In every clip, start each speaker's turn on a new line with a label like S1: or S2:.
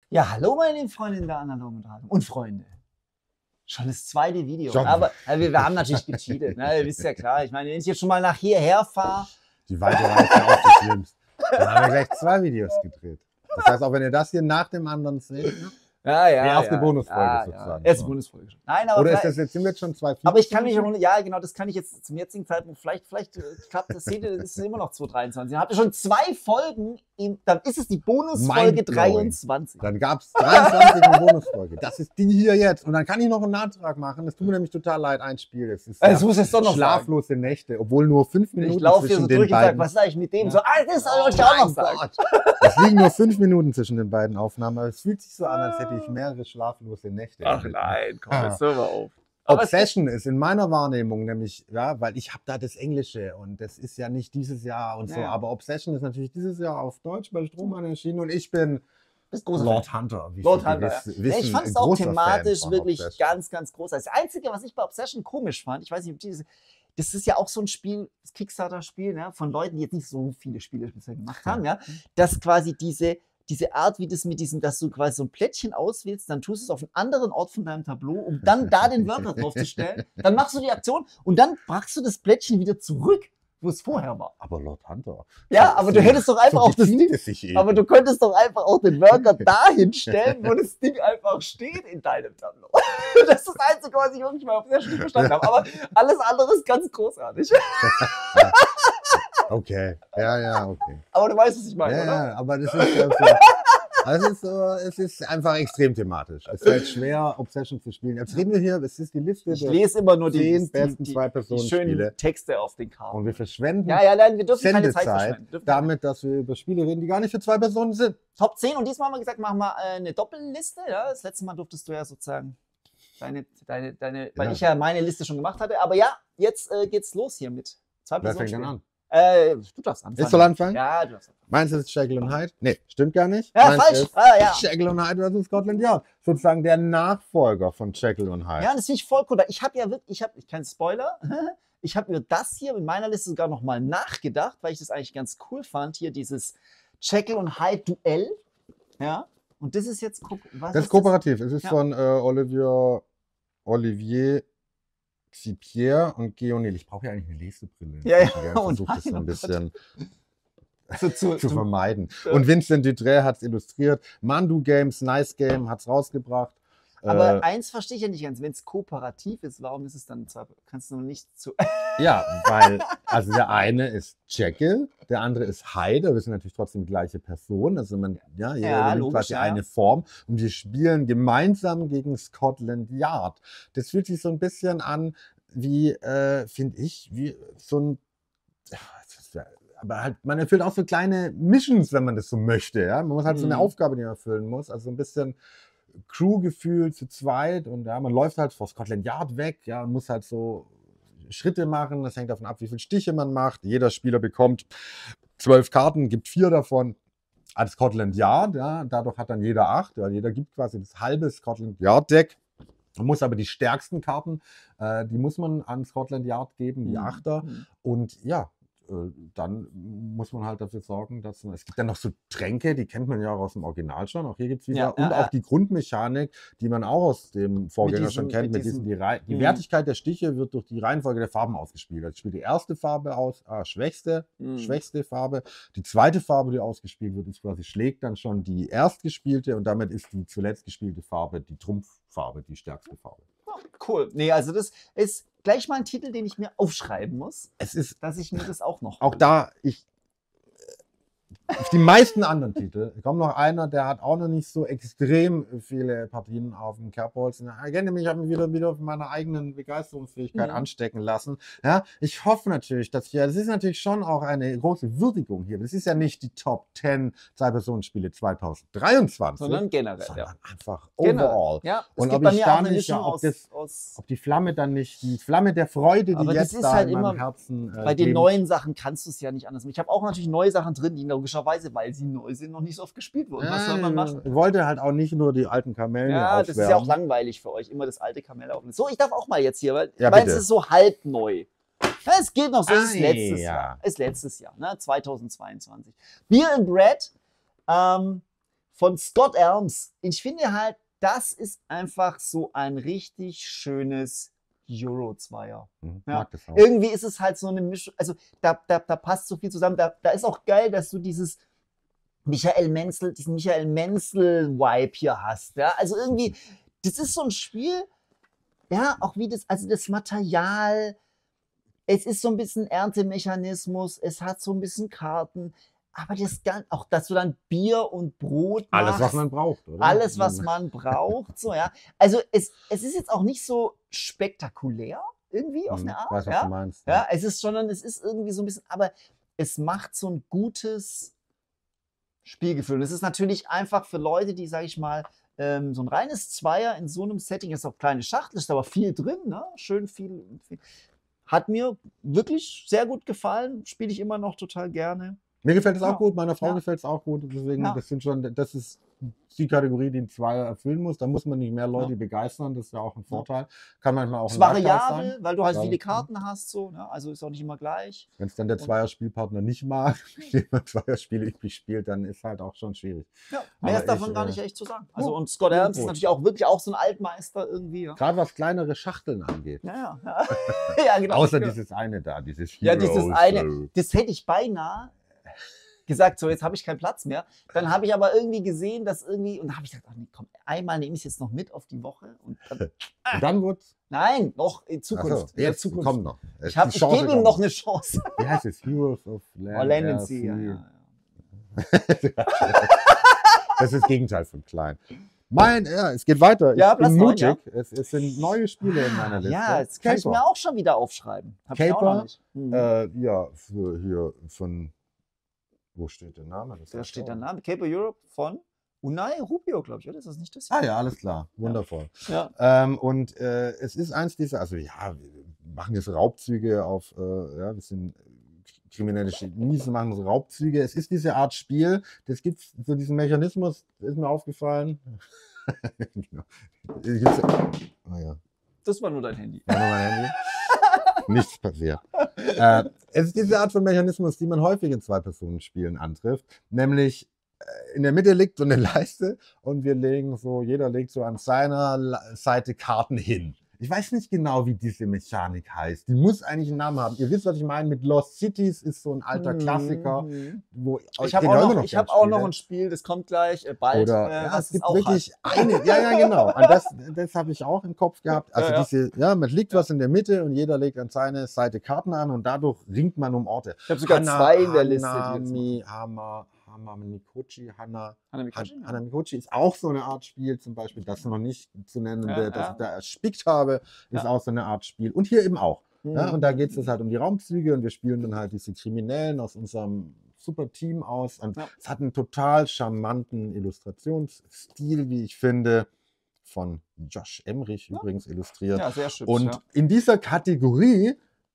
S1: Ja, hallo meine lieben Freunde in der analogen Unterhaltung und Freunde. Schon das zweite Video.
S2: Schon.
S1: Aber wir haben natürlich gecheatet, ne? Ihr wisst ja klar. Ich meine, wenn ich jetzt schon mal nach hierher fahre.
S2: Die weite Reise auch das Schlimmste. Dann haben wir gleich 2 Videos gedreht. Das heißt, auch wenn ihr das hier nach dem anderen seht, ne?
S1: Ja,
S2: Die erste Bonusfolge sozusagen.
S1: Erste Bonusfolge schon. Nein, aber
S2: oder ist das jetzt, sind wir jetzt schon 2 Videos?
S1: Aber ich kann mich auch, ja genau, das kann ich jetzt zum jetzigen Zeitpunkt, vielleicht klappt das, seht ihr, das ist immer noch 223. Dann habt ihr schon 2 Folgen, dann ist es die Bonusfolge 23.
S2: Dann gab es 23 eine Bonusfolge. Das ist die hier jetzt. Und dann kann ich noch einen Nachtrag machen. Das tut mir nämlich total leid, ein Spiel. Das ist
S1: das muss jetzt doch noch
S2: schlaflose sagen. Nächte, obwohl nur 5 Minuten
S1: ich laufe hier so durch und sage, was sag ich mit dem? So, das soll ich auch noch sagen.
S2: Es liegen nur 5 Minuten zwischen den beiden Aufnahmen, aber es fühlt sich so an, als hätte ich mehrere schlaflose Nächte.
S1: Ach nein, komm, jetzt hör mal auf.
S2: Obsession ist in meiner Wahrnehmung nämlich, ja, weil ich habe da das Englische und das ist ja nicht dieses Jahr und so, aber Obsession ist natürlich dieses Jahr auf Deutsch bei Strohmann erschienen und ich bin Lord Hunter.
S1: Lord Hunter, wissen, ich fand es auch thematisch wirklich ganz, ganz großartig. Das Einzige, was ich bei Obsession komisch fand, ich weiß nicht, ob das ist ja auch so ein Spiel, das Kickstarter-Spiel, ne, von Leuten, die jetzt nicht so viele Spiele bisher gemacht haben, ja, dass quasi diese Art, wie das mit diesem, dass du quasi so ein Plättchen auswählst, dann tust du es auf einen anderen Ort von deinem Tableau, um dann da den Worker draufzustellen. Dann machst du die Aktion und dann packst du das Plättchen wieder zurück, wo es vorher war.
S2: Aber Lord Hunter.
S1: Ja, aber du hättest doch einfach auch das Ding. Aber du könntest doch einfach auch den Worker dahin stellen, wo das Ding einfach steht in deinem Tableau. Das ist das Einzige, was ich wirklich mal auf der Stelle verstanden habe. Aber alles andere ist ganz großartig.
S2: Okay, ja, okay.
S1: Aber du weißt, was ich meine,
S2: ja,
S1: oder?
S2: Ja, aber das ist es ist einfach extrem thematisch. Es fällt schwer, Obsession zu spielen. Jetzt reden wir hier, es ist die Liste
S1: ich lese immer nur
S2: 10 besten 2-Personen-Spiele.
S1: Schönen Texte auf den Karten.
S2: Und wir verschwenden
S1: nein, wir dürfen keine Zeit verschwenden.
S2: Damit, dass wir über Spiele reden, die gar nicht für 2 Personen sind.
S1: Top 10 und diesmal haben wir gesagt, machen wir eine Doppelliste. Ja? Das letzte Mal durftest du ja sozusagen weil ich ja meine Liste schon gemacht hatte. Aber ja, jetzt geht's los hier mit 2 Personen.
S2: Wer fängt denn an?
S1: Du darfst anfangen.
S2: Ich soll anfangen?
S1: Ja, du darfst anfangen.
S2: Meins ist Jekyll und Hyde? Nee, stimmt gar nicht.
S1: Ja,
S2: Meins
S1: falsch.
S2: Ist Jekyll und Hyde versus Scotland Yard. Sozusagen der Nachfolger von Jekyll und Hyde.
S1: Ja, das finde ich voll cool. Ich habe ja wirklich, kein Spoiler, ich habe mir das hier in meiner Liste sogar nochmal nachgedacht, weil ich das eigentlich ganz cool fand. Hier dieses Jekyll und Hyde Duell. Ja, und das ist jetzt,
S2: was das ist kooperativ. Es ist von Olivier Pierre und Geonil. Ich brauche ja eigentlich eine Lesebrille.
S1: Ja.
S2: Ich versuche das so ein bisschen zu vermeiden. Und Vincent Dutré hat es illustriert. Mandu Games, Nice Game, hat es rausgebracht.
S1: Aber eins verstehe ich ja nicht ganz. Wenn es kooperativ ist, warum ist es dann zwar, kannst du noch nicht zu...
S2: Ja, weil, also der eine ist Jekyll, der andere ist Hyde, wir sind natürlich trotzdem die gleiche Person, also jeder nimmt quasi eine Form und wir spielen gemeinsam gegen Scotland Yard. Das fühlt sich so ein bisschen an wie, finde ich, wie so ein... Aber halt, man erfüllt auch so kleine Missions, wenn man das so möchte. Ja? Man muss halt so eine Aufgabe, die man erfüllen muss. Also so ein bisschen Crew-Gefühl zu zweit. Und ja, man läuft halt vor Scotland Yard weg, ja, und muss halt so Schritte machen. Das hängt davon ab, wie viele Stiche man macht. Jeder Spieler bekommt 12 Karten, gibt 4 davon als Scotland Yard. Ja? Dadurch hat dann jeder 8. Ja? Jeder gibt quasi das halbe Scotland Yard-Deck. Man muss aber die stärksten Karten, die muss man an Scotland Yard geben, die Achter. Und ja, dann muss man halt dafür sorgen, dass es gibt dann noch so Tränke, die kennt man ja auch aus dem Original schon, auch hier gibt es wieder, und auch die Grundmechanik, die man auch aus dem Vorgänger schon kennt, die Wertigkeit der Stiche wird durch die Reihenfolge der Farben ausgespielt. Also spielt die erste Farbe aus, schwächste Farbe, die zweite Farbe, die ausgespielt wird, ist quasi, schlägt dann schon die erstgespielte und damit ist die zuletzt gespielte Farbe die Trumpffarbe, die stärkste Farbe.
S1: Cool. Nee, also das ist gleich mal ein Titel, den ich mir aufschreiben muss.
S2: Es ist,
S1: dass ich mir das auch noch...
S2: Auch da, auf die meisten anderen Titel, kommt noch einer, der hat auch noch nicht so extrem viele Partien auf dem Kerbholz. Ich erinnere mich, ich habe mich wieder von meiner eigenen Begeisterungsfähigkeit anstecken lassen. Ja, ich hoffe natürlich, dass das ist natürlich schon auch eine große Würdigung hier. Das ist ja nicht die Top 10 Zwei-Personen-Spiele 2023.
S1: Sondern generell.
S2: Sondern einfach overall.
S1: Ja,
S2: und ob ich da nicht, ob die Flamme dann nicht, die Flamme der Freude, die jetzt da
S1: halt
S2: in meinem Herzen
S1: bei den neuen Sachen kannst du es ja nicht anders machen. Ich habe auch natürlich neue Sachen drin, die logischerweise, weil sie neu sind, noch nicht so oft gespielt wurden. Was soll man machen?
S2: Ich wollte halt auch nicht nur die alten Kamellen aufwärmen.
S1: Das ist ja auch langweilig für euch, immer das alte Kamel aufnehmen. So, ich darf auch mal jetzt hier, weil
S2: es
S1: ist so halb neu. Ja, es geht noch so, es ist letztes Jahr. Ist letztes Jahr, ne? 2022. Beer and Bread von Scott Elms. Ich finde halt, das ist einfach so ein richtig schönes Euro-Zweier. Ja. Irgendwie ist es halt so eine Mischung, also da passt so viel zusammen. Da ist auch geil, dass du diesen Michael Menzel-Vibe hier hast. Ja? Also irgendwie, das ist so ein Spiel, ja, auch wie das Material, es ist so ein bisschen Erntemechanismus, es hat so ein bisschen Karten, aber auch, dass du dann Bier und Brot machst.
S2: Alles, was man braucht, oder?
S1: Alles, was man braucht, so, ja. Also es ist jetzt auch nicht so spektakulär, irgendwie auf eine Art.
S2: Weiß, was
S1: ja?
S2: du meinst.
S1: Ja, es ist irgendwie so ein bisschen, aber es macht so ein gutes Spielgefühl. Das ist natürlich einfach für Leute, die, sage ich mal, so ein reines Zweier in so einem Setting, ist auch kleine Schachtel, ist aber viel drin, ne? Schön viel. Hat mir wirklich sehr gut gefallen, spiele ich immer noch total gerne.
S2: Mir gefällt es auch gut, meiner Frau gefällt es auch gut, deswegen, das ist die Kategorie, die ein Zweier erfüllen muss. Da muss man nicht mehr Leute begeistern, das ist ja auch ein Vorteil. Kann manchmal auch ein Nachteil sein.
S1: Variabel, weil du halt viele Karten hast, so, ne? Also ist auch nicht immer gleich.
S2: Wenn es dann der Zweier-Spielpartner nicht mag, wenn man Zweier-Spiele üblich spielt, dann ist halt auch schon schwierig.
S1: Ja, mehr ist davon gar nicht echt zu sagen. Also und Scott Elms ist natürlich auch wirklich auch so ein Altmeister irgendwie. Ja.
S2: Gerade was kleinere Schachteln angeht.
S1: Ja. Ja, genau.
S2: Außer dieses eine da, dieses Heroes.
S1: Ja, dieses eine, das hätte ich beinahe gesagt, so jetzt habe ich keinen Platz mehr. Dann habe ich aber irgendwie gesehen, dass irgendwie, und da habe ich gedacht, ach nee, komm, einmal nehme ich es jetzt noch mit auf die Woche. Und
S2: dann wird's?
S1: Nein, noch in Zukunft.
S2: So, jetzt Zukunft. Kommt noch.
S1: Ich gebe ihm noch eine Chance.
S2: Wie heißt es? Heroes of
S1: Land Sea. Ja.
S2: Das ist das Gegenteil von klein. Es geht weiter.
S1: Ja,
S2: ich bin mutig. Es sind neue Spiele in meiner Liste.
S1: Ja, jetzt kann ich mir auch schon wieder aufschreiben.
S2: Caper, hier von, wo steht der Name?
S1: Da steht der Name. Caper Europe von Unai Rubio, glaube ich, oder? Ist das nicht das hier?
S2: Ah ja, alles klar. Wundervoll.
S1: Ja.
S2: Es ist eins dieser, also ja, wir machen jetzt Raubzüge auf, wir sind kriminelle Genies, machen so Raubzüge. Es ist diese Art Spiel, das gibt es, so diesen Mechanismus, ist mir aufgefallen.
S1: Das war nur dein Handy.
S2: War nur mein Handy. Nichts passiert. Es ist diese Art von Mechanismus, die man häufig in Zwei-Personen-Spielen antrifft. Nämlich in der Mitte liegt so eine Leiste und jeder legt so an seiner Seite Karten hin. Ich weiß nicht genau, wie diese Mechanik heißt. Die muss eigentlich einen Namen haben. Ihr wisst, was ich meine. Mit Lost Cities ist so ein alter Klassiker. Wo
S1: ich habe auch noch ein Spiel, das kommt gleich bald.
S2: Oder es gibt wirklich eine. Ja, genau. Und das habe ich auch im Kopf gehabt. Also man legt was in der Mitte und jeder legt an seine Seite Karten an und dadurch ringt man um Orte.
S1: Ich habe sogar zwei in der Liste.
S2: Hanamikochi ist auch so eine Art Spiel, zum Beispiel, das noch nicht zu nennen, das ich da erspickt habe, ist auch so eine Art Spiel. Und hier eben auch. Ja, und da geht es halt um die Raumzüge und wir spielen dann halt diese Kriminellen aus unserem super Team aus. Und es hat einen total charmanten Illustrationsstil, wie ich finde, von Josh Emrich übrigens illustriert.
S1: Ja, sehr schön.
S2: Und in dieser Kategorie,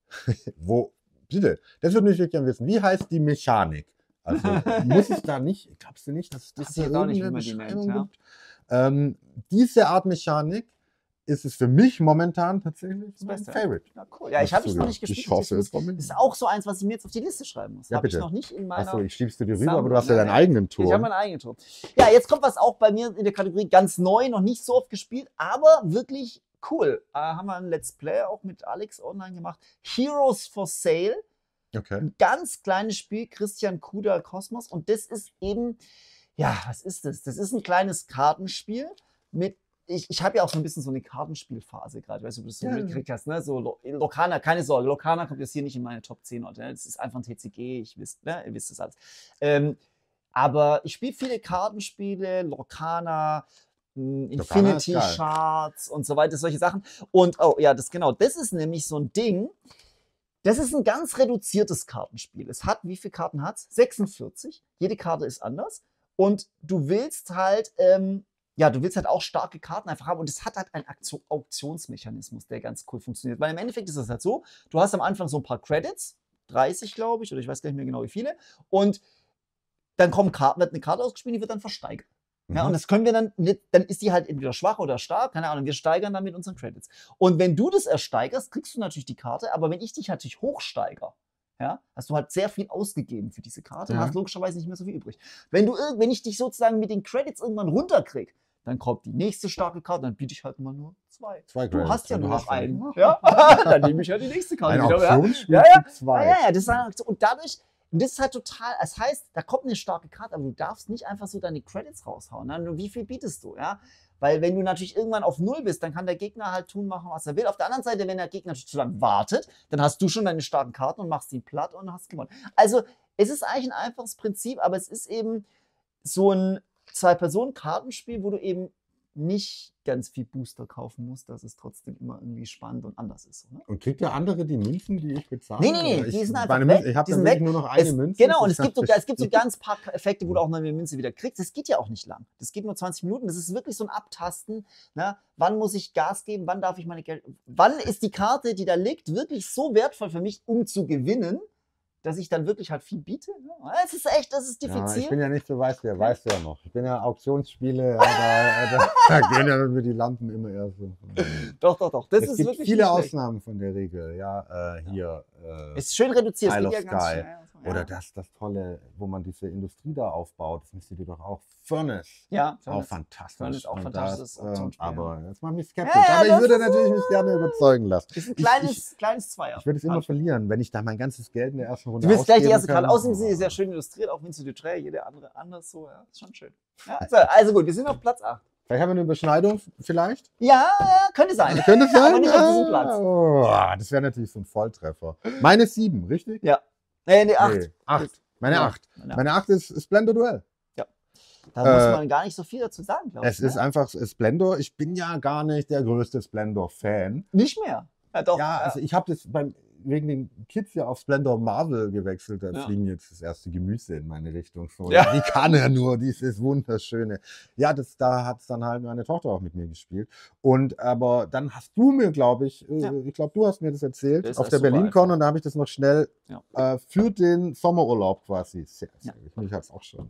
S2: das würde mich wirklich gerne wissen, wie heißt die Mechanik? Also muss es da nicht, glaubst du nicht, dass es das
S1: da irgendeine Beschreibung
S2: gibt? Diese Art Mechanik ist es für mich momentan tatsächlich mein Favorite.
S1: Ja, cool. Ja, ich habe es noch nicht gespielt. Das ist auch so eins, was ich mir jetzt auf die Liste schreiben muss.
S2: Ja,
S1: habe ich noch nicht in meiner.
S2: Achso, ich schieb's dir rüber, aber du hast ja deinen eigenen Turm.
S1: Ich habe meinen eigenen Turm. Ja, jetzt kommt was auch bei mir in der Kategorie ganz neu, noch nicht so oft gespielt, aber wirklich cool. Haben wir ein Let's Play auch mit Alex online gemacht. Heroes for Sale.
S2: Okay.
S1: Ein ganz kleines Spiel, Christian Kuder Kosmos. Und das ist eben, was ist das? Das ist ein kleines Kartenspiel mit, ich habe ja auch so ein bisschen so eine Kartenspielphase gerade, weißt du, ob du das so mitgekriegt hast, ne? So Lorcana, keine Sorge, Lorcana kommt jetzt hier nicht in meine Top 10 heute. Das ist einfach ein TCG, ihr wisst das alles. Aber ich spiele viele Kartenspiele, Lorcana, Infinity Shards und so weiter, solche Sachen. Und das ist nämlich so ein Ding. Das ist ein ganz reduziertes Kartenspiel. Es hat, wie viele Karten hat es? 46. Jede Karte ist anders. Und du willst halt, auch starke Karten einfach haben. Und es hat halt einen Auktionsmechanismus, der ganz cool funktioniert. Weil im Endeffekt ist es halt so, du hast am Anfang so ein paar Credits, 30 glaube ich, oder ich weiß gar nicht mehr genau wie viele. Und dann wird eine Karte ausgespielt, die wird dann versteigert. Ja, und das können wir dann ist die halt entweder schwach oder stark, keine Ahnung, wir steigern dann mit unseren Credits. Und wenn du das ersteigerst, kriegst du natürlich die Karte, aber wenn ich dich natürlich hochsteigere, ja, hast du halt sehr viel ausgegeben für diese Karte und hast logischerweise nicht mehr so viel übrig. Wenn ich dich sozusagen mit den Credits irgendwann runterkriege, dann kommt die nächste starke Karte, dann biete ich halt immer nur zwei. Du hast ja nur noch einen. Ja? Dann nehme ich ja die nächste Karte wieder. Und dadurch, das ist halt total, das heißt, da kommt eine starke Karte, aber du darfst nicht einfach so deine Credits raushauen. Ne? Wie viel bietest du? Ja? Weil wenn du natürlich irgendwann auf 0 bist, dann kann der Gegner halt tun, machen, was er will. Auf der anderen Seite, wenn der Gegner natürlich zu lange wartet, dann hast du schon deine starken Karten und machst ihn platt und hast gewonnen. Also es ist eigentlich ein einfaches Prinzip, aber es ist eben so ein 2-Personen-Kartenspiel, wo du eben nicht ganz viel Booster kaufen musst, dass es trotzdem immer irgendwie spannend und anders ist. Ne?
S2: Und kriegt ihr andere die Münzen, die ich bezahle?
S1: Nee, die sind einfach weg.
S2: Ich habe dann wirklich nur noch eine Münze.
S1: Genau, und es gibt so ganz paar Effekte, wo du auch eine Münze wieder kriegst. Das geht ja auch nicht lang. Das geht nur 20 Minuten. Das ist wirklich so ein Abtasten. Ne? Wann muss ich Gas geben? Wann darf ich meine Geld... Wann ist die Karte, die da liegt, wirklich so wertvoll für mich, um zu gewinnen, dass ich dann wirklich halt viel biete. Das ist echt, das ist diffizil.
S2: Ja, ich bin ja nicht so weißt du ja noch. Ich bin ja Auktionsspiele, da gehen ja mir die Lampen immer eher so.
S1: Doch. Das ist
S2: gibt
S1: wirklich
S2: viele Ausnahmen von der Regel. Ja, hier.
S1: Ist schön reduziert.
S2: Isle of Sky. Oder das Tolle, wo man diese Industrie da aufbaut, das müsst ihr doch auch. Furnace.
S1: Ja,
S2: auch fantastisch.
S1: Furnace auch fantastisch.
S2: Aber das macht mich skeptisch. Aber ich würde natürlich mich gerne überzeugen lassen.
S1: Das ist ein kleines Zweier.
S2: Ich würde es immer verlieren, wenn ich da mein ganzes Geld in der ersten Runde
S1: Du willst gleich die erste Karte. Außerdem sind die sehr schön illustriert, auch wenn sie Detail, jede andere anders so. Ja, ist schon schön. Ja, also gut, wir sind auf Platz 8.
S2: Vielleicht haben wir eine Überschneidung, vielleicht?
S1: Ja, könnte sein.
S2: Könnte sein?
S1: Aber nicht auf diesem Platz.
S2: Oh, das wäre natürlich so ein Volltreffer. Meine 7, richtig?
S1: Ja. Nee, 8.
S2: Nee, 8. Meine 8. Meine 8 ist Splendor Duell.
S1: Ja. Da muss man gar nicht so viel dazu sagen, glaube ich.
S2: Es ist einfach Splendor. Ich bin ja gar nicht der größte Splendor-Fan.
S1: Nicht mehr? Ja, doch.
S2: Ja, also ich habe das wegen den Kids ja auf Splendor Marvel gewechselt. Da fliegen jetzt das erste Gemüse in meine Richtung. So. Ja. Die kann ja nur, dieses Wunderschöne. Ja, da hat es dann halt meine Tochter auch mit mir gespielt. Aber dann hast du mir, glaube ich, ich glaube, du hast mir das erzählt, das auf der BerlinCon und da habe ich das noch schnell für den Sommerurlaub quasi. Sehr. Mich hat es auch schon.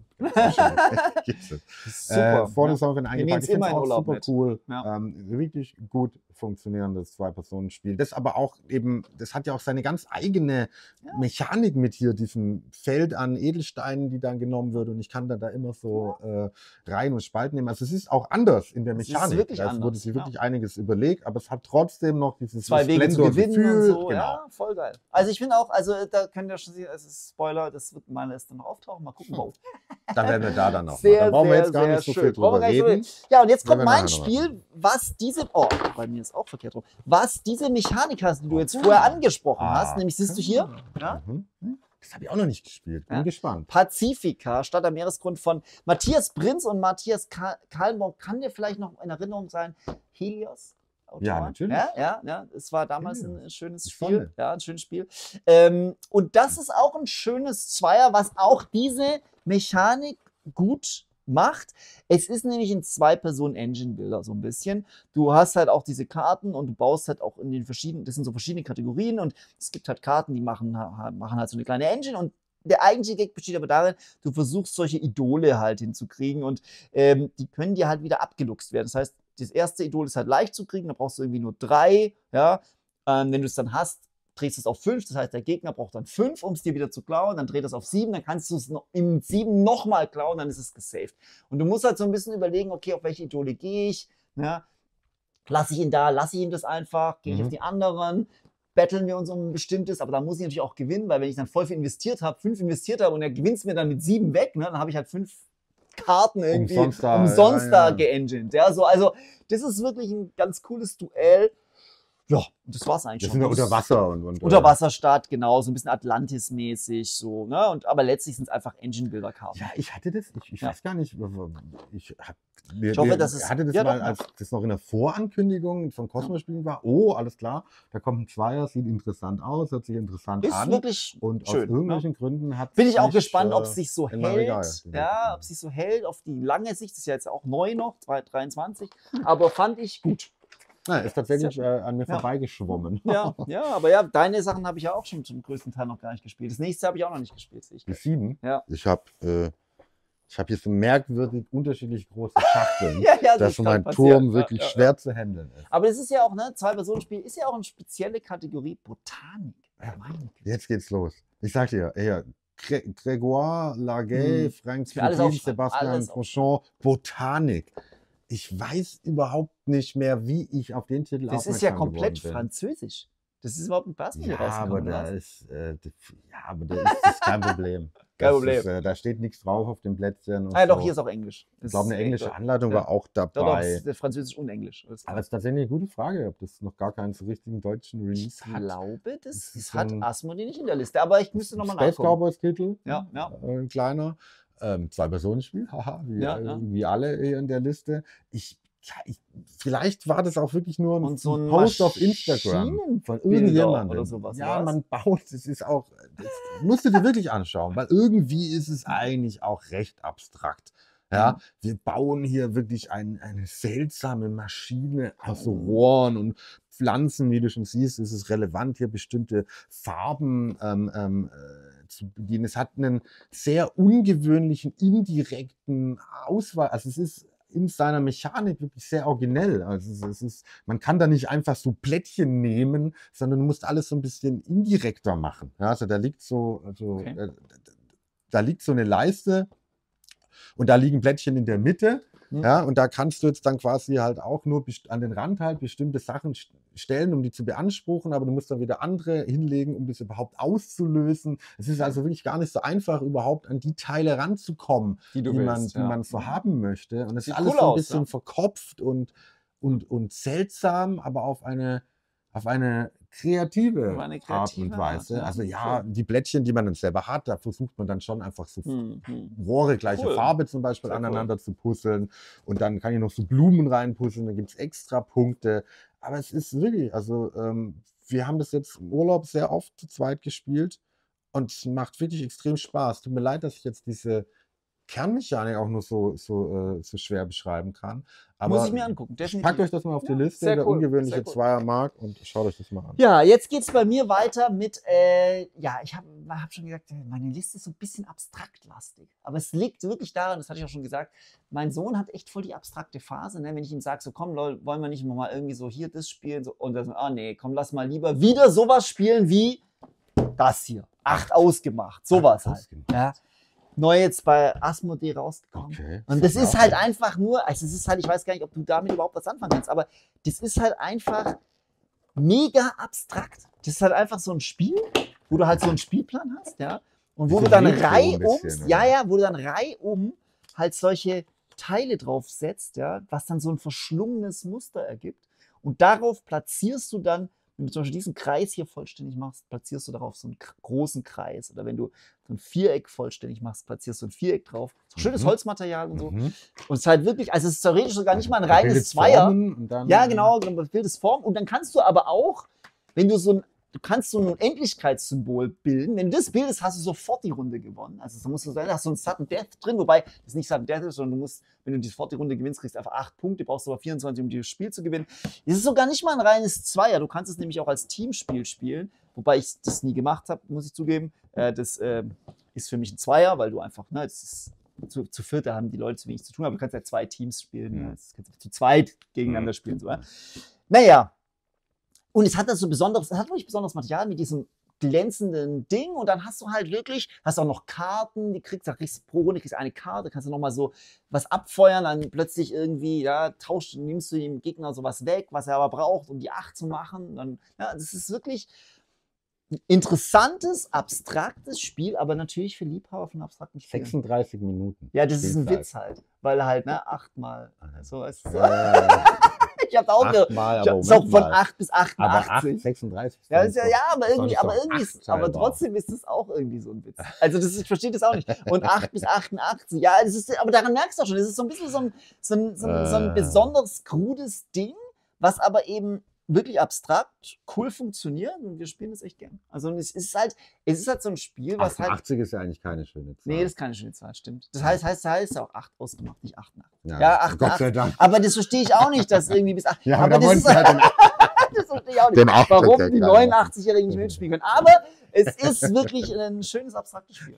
S2: Super. Vor dem Sommer eingepackt. Ich finde es auch super cool. Ja. Wirklich gut funktionierendes 2-Personen-Spiel. Das aber auch eben, das hat ja auch seine ganz eigene Mechanik mit hier, diesem Feld an Edelsteinen, die dann genommen wird und ich kann da immer so rein und Spalten nehmen. Also es ist auch anders in der Mechanik. Da wurde sich wirklich einiges überlegt, aber es hat trotzdem noch dieses
S1: zwei Wege zu gewinnen und so.
S2: Genau.
S1: Ja, voll geil. Also ich finde auch, da könnt ihr schon sehen, es ist Spoiler, das wird meine Liste noch auftauchen. Mal gucken, wo.
S2: Dann werden wir da dann noch. Da brauchen wir jetzt gar nicht so viel drüber reden.
S1: Ja, und jetzt kommt mein Spiel, was diese, bei mir ist auch verkehrt rum, was diese Mechanik hast, die du jetzt vorher angesprochen hast, nämlich siehst du hier,
S2: das habe ich auch noch nicht gespielt. Bin gespannt.
S1: Pacifica, Stadt am Meeresgrund von Matthias Prinz und Matthias Kalmborg. Kann dir vielleicht noch in Erinnerung sein, Helios? Autoren.
S2: Ja, natürlich.
S1: Ja, es war damals ein schönes Spiel. Ja, ein schönes Spiel. Und das ist auch ein schönes Zweier, was auch diese Mechanik gut macht. Es ist nämlich ein 2-Personen-Engine-Builder so ein bisschen. Du hast halt auch diese Karten und du baust halt auch in den verschiedenen, das sind so verschiedene Kategorien und es gibt halt Karten, die machen halt so eine kleine Engine und der eigentliche Gag besteht aber darin, du versuchst solche Idole halt hinzukriegen und die können dir halt wieder abgeluchst werden. Das heißt, das erste Idol ist halt leicht zu kriegen, da brauchst du irgendwie nur 3, ja. Wenn du es dann hast, drehst du es auf 5, das heißt, der Gegner braucht dann 5, um es dir wieder zu klauen, dann dreht es auf 7, dann kannst du es in 7 nochmal klauen, dann ist es gesaved. Und du musst halt so ein bisschen überlegen, okay, auf welche Idole gehe ich, ja? Lasse ich ihn da, lasse ich ihm das einfach, gehe ich auf die anderen, battlen wir uns um ein bestimmtes, aber da muss ich natürlich auch gewinnen, weil wenn ich dann voll viel investiert habe, 5 investiert habe und er gewinnt es mir dann mit 7 weg, ne, dann habe ich halt 5 Karten irgendwie umsonst da geengined. Ja, so, also das ist wirklich ein ganz cooles Duell. Ja, das war's eigentlich schon.
S2: Das sind ja unter Wasser und
S1: Unterwasserstadt, genau, so ein bisschen Atlantis-mäßig, so, ne? Aber letztlich sind es einfach Engine-Builder-Karten.
S2: Ja, ich hatte das, ich weiß gar nicht,
S1: ich hoffe, dass es
S2: hatte das mal, als das noch in der Vorankündigung von Cosmos-Spielen war. Oh, alles klar, da kommt ein Zweier, sieht interessant aus, hört sich interessant an.
S1: Ist wirklich
S2: und
S1: schön,
S2: aus irgendwelchen Gründen hat
S1: bin ich auch gespannt, ob es sich so hält. Ja, ob es sich so hält auf die lange Sicht. Das ist ja jetzt auch neu noch, 2023. Aber fand ich gut.
S2: Ja, ist tatsächlich an mir vorbeigeschwommen.
S1: Ja, aber ja, deine Sachen habe ich ja auch schon zum größten Teil noch gar nicht gespielt. Das nächste habe ich auch noch nicht gespielt.
S2: Die 7?
S1: Ja.
S2: Ich habe hier so merkwürdig unterschiedlich große Schachteln, dass mein Turm wirklich schwer zu handeln ist.
S1: Aber das ist ja auch, ne, 2-Personen-Spiel ist ja auch eine spezielle Kategorie Botanik.
S2: Jetzt geht's los. Ich sag dir, Grégoire Larguet, Frank Quittin, Sebastian Crochon, Botanik. Ich weiß überhaupt nicht mehr, wie ich auf den Titel
S1: aufmerksam geworden bin. Das ist ja komplett französisch. Das ist überhaupt ein Bastel rausgekommen.
S2: Aber das ist kein Problem.
S1: Kein Problem.
S2: Da steht nichts drauf auf dem Plätzchen.
S1: Doch, hier ist auch Englisch.
S2: Ich glaube, eine englische Anleitung war auch dabei.
S1: Doch, Französisch und Englisch.
S2: Aber es ist tatsächlich eine gute Frage, ob das noch gar keinen so richtigen deutschen Release hat.
S1: Ich glaube, das hat Asmodee nicht in der Liste, aber ich müsste nochmal nachgucken.
S2: Space Cowboys Titel,
S1: ja.
S2: Ein kleiner. 2-Personen-Spiel, haha, wie alle hier in der Liste. Vielleicht war das auch wirklich nur ein Post auf Instagram von irgendjemandem.
S1: Oder sowas,
S2: man baut, das musst du dir wirklich anschauen, weil irgendwie ist es eigentlich auch recht abstrakt. Ja, wir bauen hier wirklich eine seltsame Maschine aus Rohren und Pflanzen, wie du schon siehst. Es ist relevant, hier bestimmte Farben zu bedienen. Es hat einen sehr ungewöhnlichen, indirekten Auswahl. Also es ist in seiner Mechanik wirklich sehr originell. Also man kann da nicht einfach so Plättchen nehmen, sondern du musst alles so ein bisschen indirekter machen. Ja, also da liegt da liegt so eine Leiste und da liegen Plättchen in der Mitte. Ja, und da kannst du jetzt dann quasi halt auch nur an den Rand halt bestimmte Sachen stellen, um die zu beanspruchen, aber du musst dann wieder andere hinlegen, um das überhaupt auszulösen. Es ist also wirklich gar nicht so einfach, überhaupt an die Teile ranzukommen, die man so haben möchte. Und es ist alles so ein bisschen verkopft und seltsam, aber auf eine kreative Art und Weise. Also die Plättchen, die man dann selber hat, da versucht man dann schon einfach so Rohre gleicher Farbe zum Beispiel aneinander zu puzzeln. Und dann kann ich noch so Blumen reinpuzzeln, dann gibt es extra Punkte. Aber es ist wirklich, also wir haben das jetzt im Urlaub sehr oft zu zweit gespielt und es macht wirklich extrem Spaß. Tut mir leid, dass ich jetzt diese Kernmechanik auch nur so schwer beschreiben kann. Aber
S1: muss ich mir angucken, definitiv.
S2: Packt euch das mal auf die Liste, der ungewöhnliche Zweiermarkt, und schaut euch das mal an.
S1: Ja, jetzt geht es bei mir weiter mit, ich hab schon gesagt, meine Liste ist so ein bisschen abstraktlastig. Aber es liegt wirklich daran, das hatte ich auch schon gesagt, mein Sohn hat echt voll die abstrakte Phase, ne? Wenn ich ihm sage, so komm, Leute, wollen wir nicht mal irgendwie so hier das spielen? So, und dann so, nee, komm, lass mal lieber wieder sowas spielen wie das hier. 8 ausgemacht, sowas halt. Ja. Neu jetzt bei Asmodee rausgekommen. Okay. Und das ist halt einfach nur, also es ist halt, ich weiß gar nicht, ob du damit überhaupt was anfangen kannst, aber das ist halt einfach mega abstrakt. Das ist halt einfach so ein Spiel, wo du halt so einen Spielplan hast, ja, und wo du dann reihum halt solche Teile draufsetzt, ja, was dann so ein verschlungenes Muster ergibt. Und darauf platzierst du dann, wenn du zum Beispiel diesen Kreis hier vollständig machst, platzierst du darauf so einen großen Kreis. Oder wenn du so ein Viereck vollständig machst, platzierst du ein Viereck drauf. So schönes Holzmaterial und so. Und es ist halt wirklich, also es ist theoretisch sogar nicht mal ein reines Zweier. Ja, genau, du bildest Form. Und dann kannst du aber auch, wenn du du kannst so ein Unendlichkeitssymbol bilden. Wenn du das bildest, hast du sofort die Runde gewonnen. Also da musst du sagen, da hast du ein Sudden Death drin, wobei das nicht Sudden Death ist, sondern du musst, wenn du sofort die Runde gewinnst, kriegst du einfach 8 Punkte, brauchst du aber 24, um das Spiel zu gewinnen. Es ist sogar nicht mal ein reines Zweier. Du kannst es nämlich auch als Teamspiel spielen, wobei ich das nie gemacht habe, muss ich zugeben. Das ist für mich ein Zweier, weil du einfach, das ist zu viert, da haben die Leute zu wenig zu tun, aber du kannst ja 2 Teams spielen. Das kannst du zu zweit gegeneinander spielen. So, ja. Naja. Und es hat das so wirklich besonderes Material mit diesem glänzenden Ding, und dann hast du halt wirklich, hast auch noch Karten, pro Runde kriegst du eine Karte, kannst du nochmal so was abfeuern, dann plötzlich irgendwie, nimmst du dem Gegner sowas weg, was er aber braucht, um die 8 zu machen. Dann, das ist wirklich ein interessantes, abstraktes Spiel, aber natürlich für Liebhaber von abstrakten Spielen.
S2: 36 Minuten.
S1: Ja, das ist ein Witz halt, weil halt, 8-mal, so ist es. Ich habe auch von 8 bis 88.
S2: Aber 36.
S1: Aber trotzdem ist es auch irgendwie so ein Witz. Also ich verstehe das auch nicht. Und 8 bis 88, ja, aber daran merkst du auch schon, das ist so ein bisschen so ein besonders krudes Ding, was aber eben wirklich abstrakt, cool funktioniert, und wir spielen das echt gern. Also es ist halt so ein Spiel, was
S2: 88 ist ja eigentlich keine schöne Zahl.
S1: Nee, das ist keine schöne Zahl, stimmt. Das heißt ja auch 8 ausgemacht, nicht 88.
S2: Ja, 88. Gott sei Dank.
S1: Aber das verstehe ich auch nicht, dass irgendwie bis 8.
S2: Ja, aber das ist halt
S1: das verstehe ich auch nicht, warum die 89-Jährigen nicht mitspielen können. Aber es ist wirklich ein schönes, abstraktes Spiel.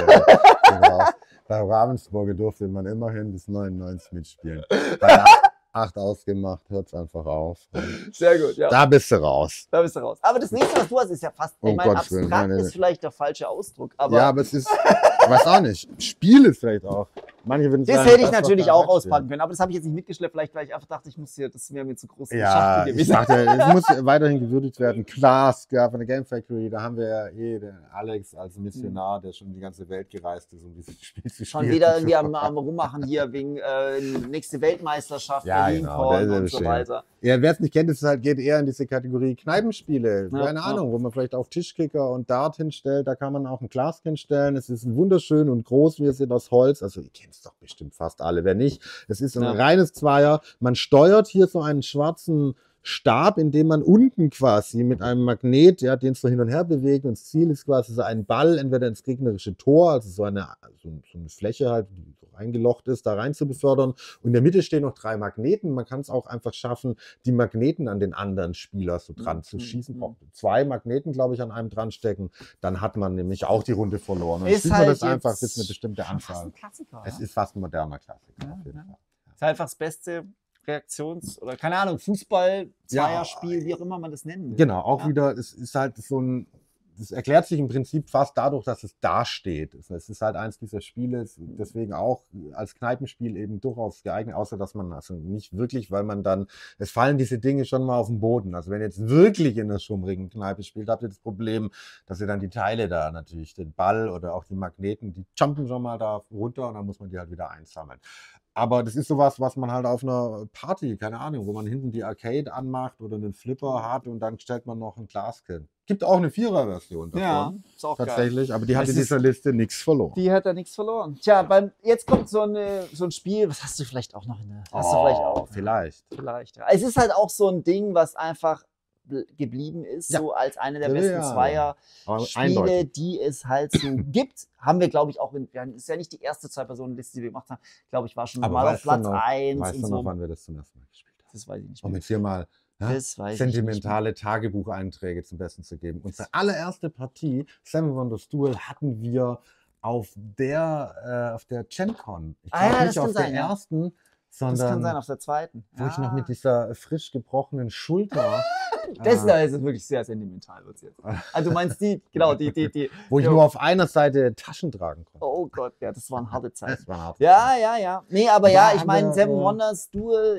S2: 89-Jährige. Bei Ravensburger durfte man immerhin bis 99 mitspielen. 8 ausgemacht, hört's einfach auf.
S1: Sehr gut, ja.
S2: Da bist du raus.
S1: Da bist du raus. Aber das nächste, was du hast, ist ja fast, ich meine, abstrakt ist vielleicht der falsche Ausdruck. Aber
S2: ja, aber es ist, ich weiß auch nicht, Spiel ist vielleicht auch. Manche würden
S1: das
S2: sagen,
S1: hätte ich natürlich auch auspacken können, aber das habe ich jetzt nicht mitgeschleppt, vielleicht, weil ich einfach dachte, ich muss hier, das wäre mir zu groß.
S2: Ja, ich dachte, es muss weiterhin gewürdigt werden. Klaas, ja, von der Game Factory, da haben wir ja den Alex als Missionar, der schon die ganze Welt gereist ist, um dieses Spiel zu spielen.
S1: Schon wieder irgendwie am Rummachen hier wegen nächste Weltmeisterschaft,
S2: ja,
S1: Berlin
S2: genau,
S1: und so weiter.
S2: Ja, wer es nicht kennt, ist halt, geht eher in diese Kategorie Kneipenspiele. Keine Ahnung, wo man vielleicht auf Tischkicker und Dart hinstellt, da kann man auch ein Glas hinstellen. Es ist wunderschön und groß, wir sind aus Holz. Also ihr kennt es doch bestimmt fast alle, wer nicht. Es ist ein reines Zweier. Man steuert hier so einen schwarzen Stab, in dem man unten quasi mit einem Magnet, ja, den so hin und her bewegt, und das Ziel ist quasi so ein Ball entweder ins gegnerische Tor, also so eine Fläche halt, die so eingelocht ist, da rein zu befördern. Und in der Mitte stehen noch 3 Magneten. Man kann es auch einfach schaffen, die Magneten an den anderen Spieler so dran zu schießen. 2 Magneten, glaube ich, an einem dran stecken. Dann hat man nämlich auch die Runde verloren. Und dann spielt man das einfach bis eine bestimmte Anzahl.
S1: Ein Klassiker,
S2: es ist fast ein moderner Klassiker.
S1: Ja, auf jeden Fall. Ist einfach das beste oder keine Ahnung, Fußball, Zweierspiel, wie auch immer man das nennen will.
S2: Genau, auch wieder, es ist halt so ein, das erklärt sich im Prinzip fast dadurch, dass es dasteht. Es ist halt eins dieser Spiele, deswegen auch als Kneipenspiel eben durchaus geeignet, außer dass man, also nicht wirklich, weil man dann, es fallen diese Dinge schon mal auf den Boden. Also wenn ihr jetzt wirklich in der schummrigen Kneipe spielt, habt ihr das Problem, dass ihr dann die Teile da natürlich, den Ball oder auch die Magneten, die jumpen schon mal da runter und dann muss man die halt wieder einsammeln. Aber das ist sowas, was man halt auf einer Party, keine Ahnung, wo man hinten die Arcade anmacht oder einen Flipper hat und dann stellt man noch ein Glas hin. Gibt auch eine 4er-Version davon.
S1: Ja, ist auch
S2: tatsächlich,
S1: geil.
S2: Aber die hat in dieser Liste nichts verloren.
S1: Die hat da nichts verloren. Tja, jetzt kommt so ein Spiel, was hast du vielleicht auch noch in der... Hast du vielleicht auch?
S2: Vielleicht.
S1: Ja. Es ist halt auch so ein Ding, was einfach geblieben ist, so als eine der besten Zweier-Spiele, die es halt so gibt. Haben wir, glaube ich, auch, das ist ja nicht die erste 2-Personen-Liste, die wir gemacht haben. Glaube ich, war schon mal auf Platz 1.
S2: Weißt du noch, wann wir das zum ersten Mal gespielt haben?
S1: Das weiß ich nicht
S2: mehr. Um jetzt hier mal sentimentale Tagebucheinträge zum Besten zu geben. Unsere allererste Partie, Seven Wonders Duel, hatten wir auf der GenCon. Ich glaube nicht auf der ersten, sondern
S1: das kann sein, auf der zweiten.
S2: Wo ich noch mit dieser frisch gebrochenen Schulter.
S1: Das ist wirklich sehr sentimental. Also du meinst die.
S2: Wo ich nur auf einer Seite Taschen tragen konnte.
S1: Oh Gott, ja, das waren harte Zeiten. Ja. Nee, aber ja, ich meine, Seven Wonders Duel,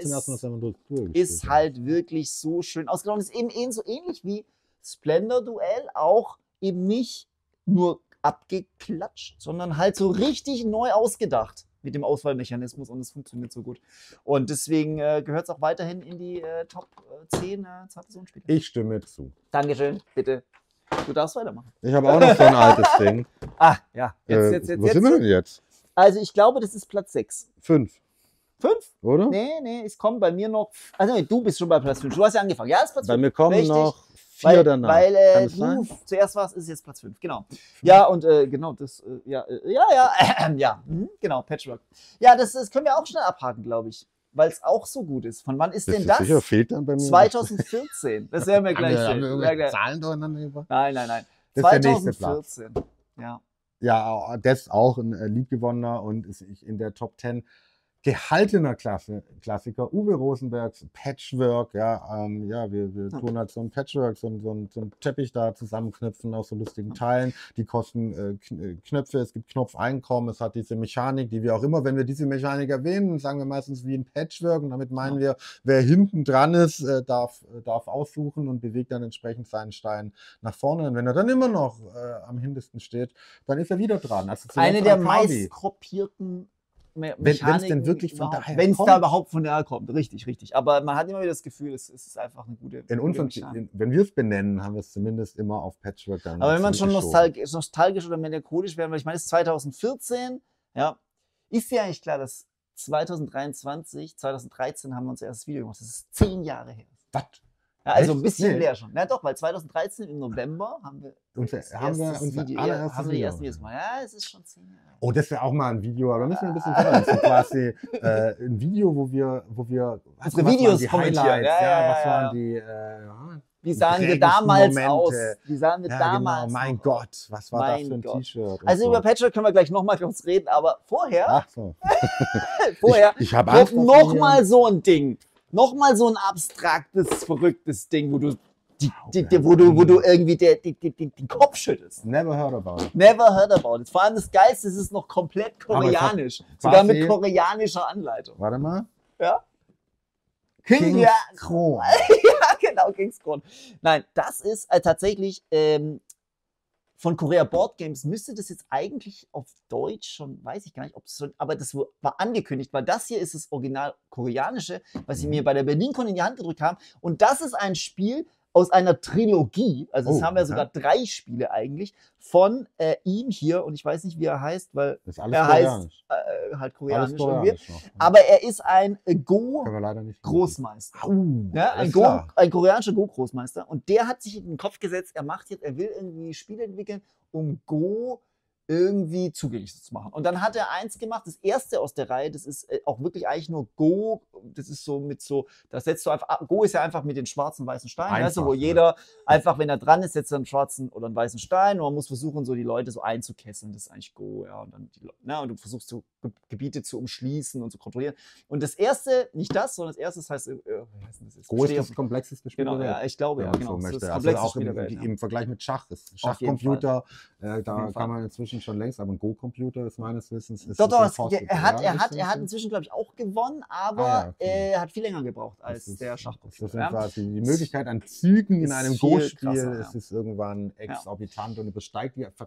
S1: ist halt wirklich so schön ausgelaufen. Ist eben so ähnlich wie Splendor Duell, auch eben nicht nur abgeklatscht, sondern halt so richtig neu ausgedacht mit dem Auswahlmechanismus, und es funktioniert so gut. Und deswegen gehört es auch weiterhin in die Top 10 2-Personen-Spiele.
S2: Ich stimme zu.
S1: Dankeschön, bitte. Du darfst weitermachen.
S2: Ich habe auch noch so ein altes Ding.
S1: Ja.
S2: Jetzt. Wo sind wir denn jetzt?
S1: Also ich glaube, das ist Platz 6.
S2: 5.
S1: 5?
S2: Oder?
S1: Nee, es kommen bei mir noch... Also nee, du bist schon bei Platz 5. Du hast ja angefangen. Ja, das ist Platz 5.
S2: Bei mir kommen noch 4 danach.
S1: Weil du zuerst warst, ist es jetzt Platz 5. Genau. Ja, und genau, das... genau, Patchwork. Ja, das können wir auch schnell abhaken, glaube ich. Weil es auch so gut ist. Von wann ist denn das?
S2: Sicher, fehlt dann bei mir
S1: 2014. Das werden wir gleich sehen.
S2: Haben wir irgendwelche Zahlen durcheinander?
S1: Nein.
S2: Das 2014. Ist der nächste Platz.
S1: Ja.
S2: Ja, das ist auch ein liebgewonnener und ist in der Top 10 gehaltener Klassiker. Uwe Rosenbergs Patchwork, wir tun halt so ein Patchwork, so ein Teppich da zusammenknüpfen aus so lustigen Teilen. Die kosten Knöpfe, es gibt Knopfeinkommen, es hat diese Mechanik, die wir auch immer, wenn wir diese Mechanik erwähnen, sagen wir meistens wie ein Patchwork, und damit meinen wir, wer hinten dran ist, darf aussuchen und bewegt dann entsprechend seinen Stein nach vorne. Und wenn er dann immer noch am hintersten steht, dann ist er wieder dran. Also
S1: eine der meist kopierten
S2: wenn es denn wirklich von daher kommt.
S1: Wenn es da überhaupt von daher kommt, richtig. Aber man hat immer wieder das Gefühl, es ist einfach eine gute
S2: wenn wir es benennen, haben wir es zumindest immer auf Patchwork dann.
S1: Aber wenn man schon nostalgisch oder melancholisch werden will, ich meine, es ist 2014, ja, ist ja eigentlich klar, dass 2013 haben wir unser erstes Video gemacht. Das ist 10 Jahre her.
S2: Was?
S1: Ja, also ein bisschen leer schon. Ja doch, weil 2013 im November haben wir die ersten Videos gemacht. Ja, es ist schon 10 Jahre.
S2: Oh, das wäre auch mal ein Video, aber da müssen wir ein bisschen dran. So quasi ein Video, wo wir
S1: unsere Videos
S2: die Highlights, was waren die
S1: wie sahen wir damals aus? Wie sahen wir
S2: ja,
S1: damals
S2: genau. Mein Gott, was war das für ein T-Shirt?
S1: Also über Patchwork können wir gleich nochmal kurz reden, aber vorher,
S2: ach so.
S1: ich kommt nochmal so ein Ding. Nochmal so ein abstraktes, verrücktes Ding, wo du wo du irgendwie den Kopf schüttelst.
S2: Never heard about it.
S1: Never heard about it. Vor allem das Geilste, es ist noch komplett koreanisch. Sogar mit koreanischer Anleitung.
S2: Warte mal.
S1: Ja.
S2: King's Crown.
S1: Ja, genau, King's Crown. Nein, das ist tatsächlich von Korea Board Games. Müsste das jetzt eigentlich auf Deutsch schon, weiß ich gar nicht, ob es schon, aber das war angekündigt, weil das hier ist das Original Koreanische, was sie mir bei der BerlinCon in die Hand gedrückt haben. Und das ist ein Spiel aus einer Trilogie, also es haben ja sogar 3 Spiele eigentlich, von ihm hier, und ich weiß nicht, wie er heißt, weil
S2: das ist alles
S1: er
S2: koreanisch.
S1: Heißt halt koreanisch.
S2: Noch.
S1: Aber er ist ein Go-Großmeister. Ja, ein koreanischer Go-Großmeister. Und der hat sich in den Kopf gesetzt, er will irgendwie Spiele entwickeln, um Go irgendwie zugänglich zu machen. Und dann hat er eins gemacht, das erste aus der Reihe, das ist auch wirklich eigentlich nur Go, das ist so mit so, da setzt du einfach, Go ist ja einfach mit den schwarzen, weißen Steinen, weißt du, wo jeder einfach, wenn er dran ist, setzt er einen schwarzen oder einen weißen Stein und man muss versuchen, so die Leute so einzukesseln, das ist eigentlich Go, ja, und dann und du versuchst so Gebiete zu umschließen und zu kontrollieren. Und das erste, nicht das, sondern das erste heißt,
S2: Go ist das komplexeste Spiel
S1: der Welt. Ja, ich glaube, ja, genau.
S2: So das also auch im Vergleich mit Schach, das Schachcomputer, da kann man inzwischen schon längst, aber ein Go-Computer ist meines Wissens.
S1: Er hat inzwischen, glaube ich, auch gewonnen, aber er hat viel länger gebraucht als der Schachcomputer.
S2: Das ist die Möglichkeit an Zügen in einem Go-Spiel ist irgendwann exorbitant und übersteigt die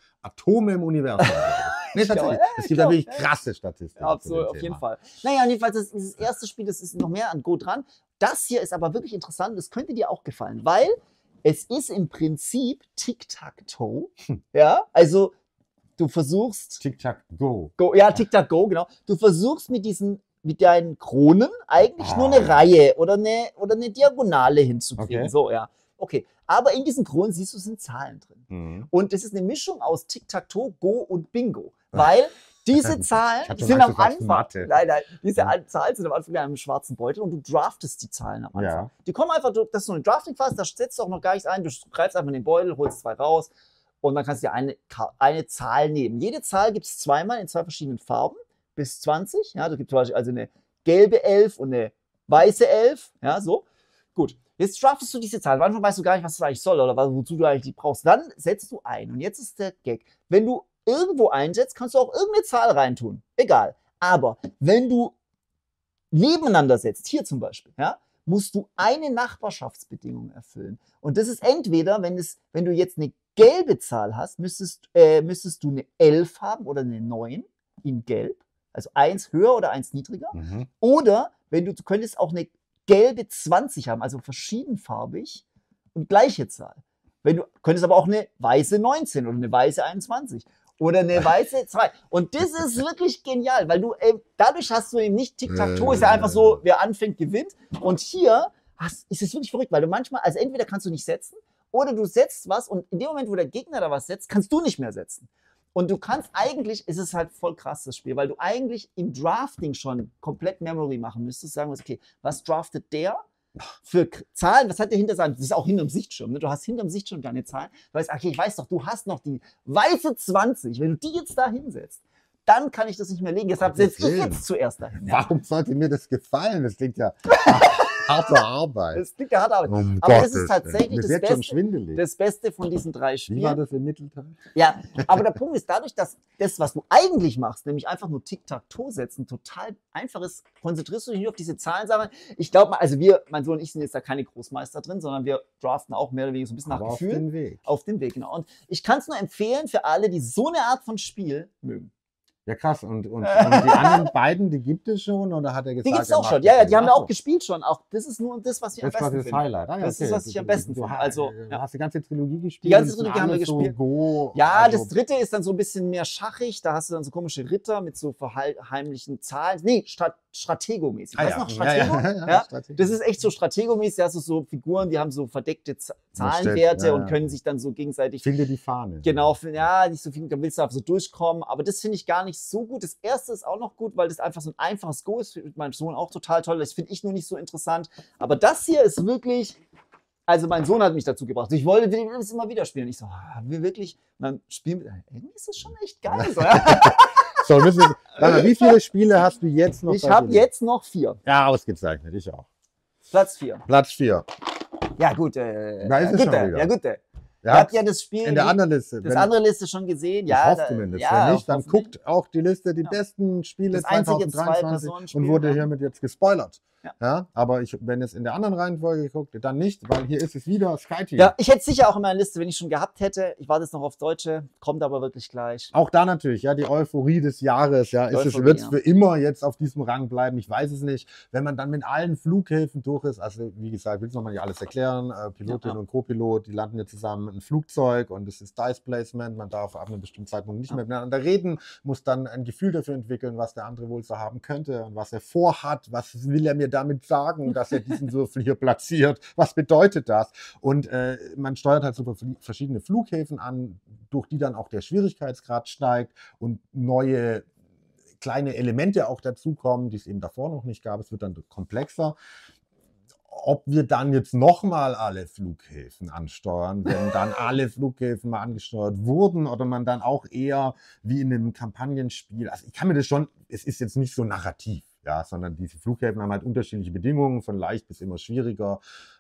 S2: Atome im Universum. Nee, tatsächlich. Es gibt natürlich krasse Statistiken.
S1: Ja, absolut, auf jeden Fall. Naja, jedenfalls dieses erste Spiel, das ist noch mehr an Go dran. Das hier ist aber wirklich interessant, das könnte dir auch gefallen, weil es ist im Prinzip Tic-Tac-Toe. Ja, also du versuchst...
S2: Tic-Tac-Go.
S1: Ja, Tic-Tac-Go, genau. Du versuchst mit deinen Kronen eigentlich nur eine Reihe oder eine Diagonale hinzukriegen. Okay. So, ja. Okay, aber in diesen Kronen siehst du, sind Zahlen drin. Mhm. Und das ist eine Mischung aus Tic-Tac-Toe, Go und Bingo. Weil diese Zahlen sind am Anfang, diese Zahlen sind am Anfang in einem schwarzen Beutel und du draftest die Zahlen am Anfang. Ja. Die kommen einfach, das ist so eine Drafting-Phase, da setzt du auch noch gar nichts ein, du greifst einfach in den Beutel, holst 2 raus und dann kannst du dir eine Zahl nehmen. Jede Zahl gibt es zweimal in 2 verschiedenen Farben, bis 20. Ja, da gibt es zum Beispiel also eine gelbe 11 und eine weiße 11. Ja, so. Gut. Jetzt draftest du diese Zahl. Manchmal weißt du gar nicht, was das eigentlich soll oder wozu du eigentlich die brauchst. Dann setzt du ein. Und jetzt ist der Gag. Wenn du irgendwo einsetzt, kannst du auch irgendeine Zahl reintun. Egal. Aber wenn du nebeneinander setzt, hier zum Beispiel, ja, musst du eine Nachbarschaftsbedingung erfüllen. Und das ist entweder, wenn du jetzt eine gelbe Zahl hast, müsstest du eine 11 haben oder eine 9 in gelb. Also 1 höher oder 1 niedriger. Mhm. Oder du könntest auch eine gelbe 20 haben, also verschiedenfarbig und gleiche Zahl. Du könntest aber auch eine weiße 19 oder eine weiße 21 oder eine weiße 2. Und das ist wirklich genial, weil du dadurch hast du eben nicht Tic-Tac-Toe, ist ja einfach so, wer anfängt, gewinnt. Und hier ist es wirklich verrückt, weil du manchmal, also entweder kannst du nicht setzen oder du setzt was und in dem Moment, wo der Gegner da was setzt, kannst du nicht mehr setzen. Und du kannst eigentlich, ist es halt voll krass, das Spiel, weil du eigentlich im Drafting schon komplett Memory machen müsstest, sagen musst, okay, was draftet der für Zahlen, was hat der hinter seinem, das ist auch hinterm Sichtschirm, ne? Du hast hinterm Sichtschirm deine Zahlen, du weißt, okay, ich weiß doch, du hast noch die weiße 20, wenn du die jetzt da hinsetzt, dann kann ich das nicht mehr legen, deshalb setze ich jetzt zuerst dahin.
S2: Ja. Warum sollte mir das gefallen? Das klingt ja harte Arbeit.
S1: Das klingt ja harte Arbeit. Aber das ist tatsächlich das Beste von diesen 3 Spielen.
S2: Wie war das im Mittelteil?
S1: Ja, aber der Punkt ist, dadurch, dass das, was du eigentlich machst, nämlich einfach nur Tic-Tac-Toe setzen, total einfach ist, konzentrierst du dich nur auf diese Zahlensachen. Ich glaube, also mein Sohn und ich sind jetzt da keine Großmeister drin, sondern wir draften auch mehr oder weniger so ein bisschen nach Gefühl.
S2: Auf dem Weg.
S1: Auf dem Weg, genau. Und ich kann es nur empfehlen für alle, die so eine Art von Spiel mögen.
S2: Ja, krass. Und die anderen beiden, die gibt es schon? Oder hat er gesagt,
S1: die gibt es auch schon. Ja, die haben wir auch gespielt schon. Auch das ist nur das, was ich am besten finde.
S2: Das war das Highlight. Ah, ja,
S1: das ist, was ich am besten finde. Also,
S2: du hast die ganze Trilogie gespielt?
S1: Die ganze Trilogie haben wir gespielt.
S2: So
S1: das dritte ist dann so ein bisschen mehr schachig. Da hast du dann so komische Ritter mit so heimlichen Zahlen. Nee, Strategomäßig. Weißt du noch, Stratego? Ja. Das ist echt so Strategomäßig. Da hast du so Figuren, die haben so verdeckte Zahlenwerte und können sich dann so gegenseitig...
S2: Finde die Fahne.
S1: Genau, nicht so viel, dann willst du einfach so durchkommen. Aber das finde ich gar nicht so gut. Das erste ist auch noch gut, weil das einfach so ein einfaches Go ist. Für meinen Sohn auch total toll. Das finde ich nur nicht so interessant. Aber das hier ist wirklich Also mein Sohn hat mich dazu gebracht. Ich wollte es immer wieder spielen. Ich so, haben wir wirklich? Und dann spielen wir. Irgendwie ist das schon echt geil. So,
S2: so, wie viele Spiele hast du jetzt noch?
S1: Ich habe jetzt noch 4.
S2: Ja, ausgezeichnet. Ich auch.
S1: Platz 4.
S2: Platz 4.
S1: Ja gut.
S2: Da ist es schon wieder.
S1: Ja gut. Ihr
S2: Ja,
S1: habt ja das Spiel
S2: in der anderen Liste.
S1: Das andere Liste schon gesehen.
S2: Ja, ich hoffe zumindest.
S1: Ja,
S2: wenn nicht, dann guckt auch die Liste, die besten Spiele
S1: das einzige
S2: 2023 und wurde hiermit jetzt gespoilert. Ja, aber wenn es in der anderen Reihenfolge guckt, dann nicht, weil hier ist es wieder Sky Team.
S1: Ja, ich hätte es sicher auch in meiner Liste, wenn ich schon gehabt hätte. Ich warte jetzt noch aufs Deutsche, kommt aber wirklich gleich.
S2: Auch da natürlich, ja, die Euphorie des Jahres, ja, wird es für immer jetzt auf diesem Rang bleiben? Ich weiß es nicht. Wenn man dann mit allen Flughäfen durch ist, also wie gesagt, will es nochmal nicht alles erklären, Pilotin und Co-Pilot, die landen jetzt zusammen in ein Flugzeug und es ist Dice Placement, man darf ab einem bestimmten Zeitpunkt nicht mehr miteinander reden, muss dann ein Gefühl dafür entwickeln, was der andere wohl so haben könnte und was er vorhat, was will er mir damit sagen, dass er diesen Würfel hier platziert, was bedeutet das? Und man steuert halt so verschiedene Flughäfen an, durch die dann auch der Schwierigkeitsgrad steigt und neue kleine Elemente auch dazukommen, die es eben davor noch nicht gab. Es wird dann komplexer. Ob wir dann jetzt nochmal alle Flughäfen ansteuern, wenn dann alle Flughäfen mal angesteuert wurden oder man dann auch eher wie in einem Kampagnenspiel, also ich kann mir das schon, es ist jetzt nicht so narrativ, ja, sondern diese Flughäfen haben halt unterschiedliche Bedingungen, von leicht bis immer schwieriger.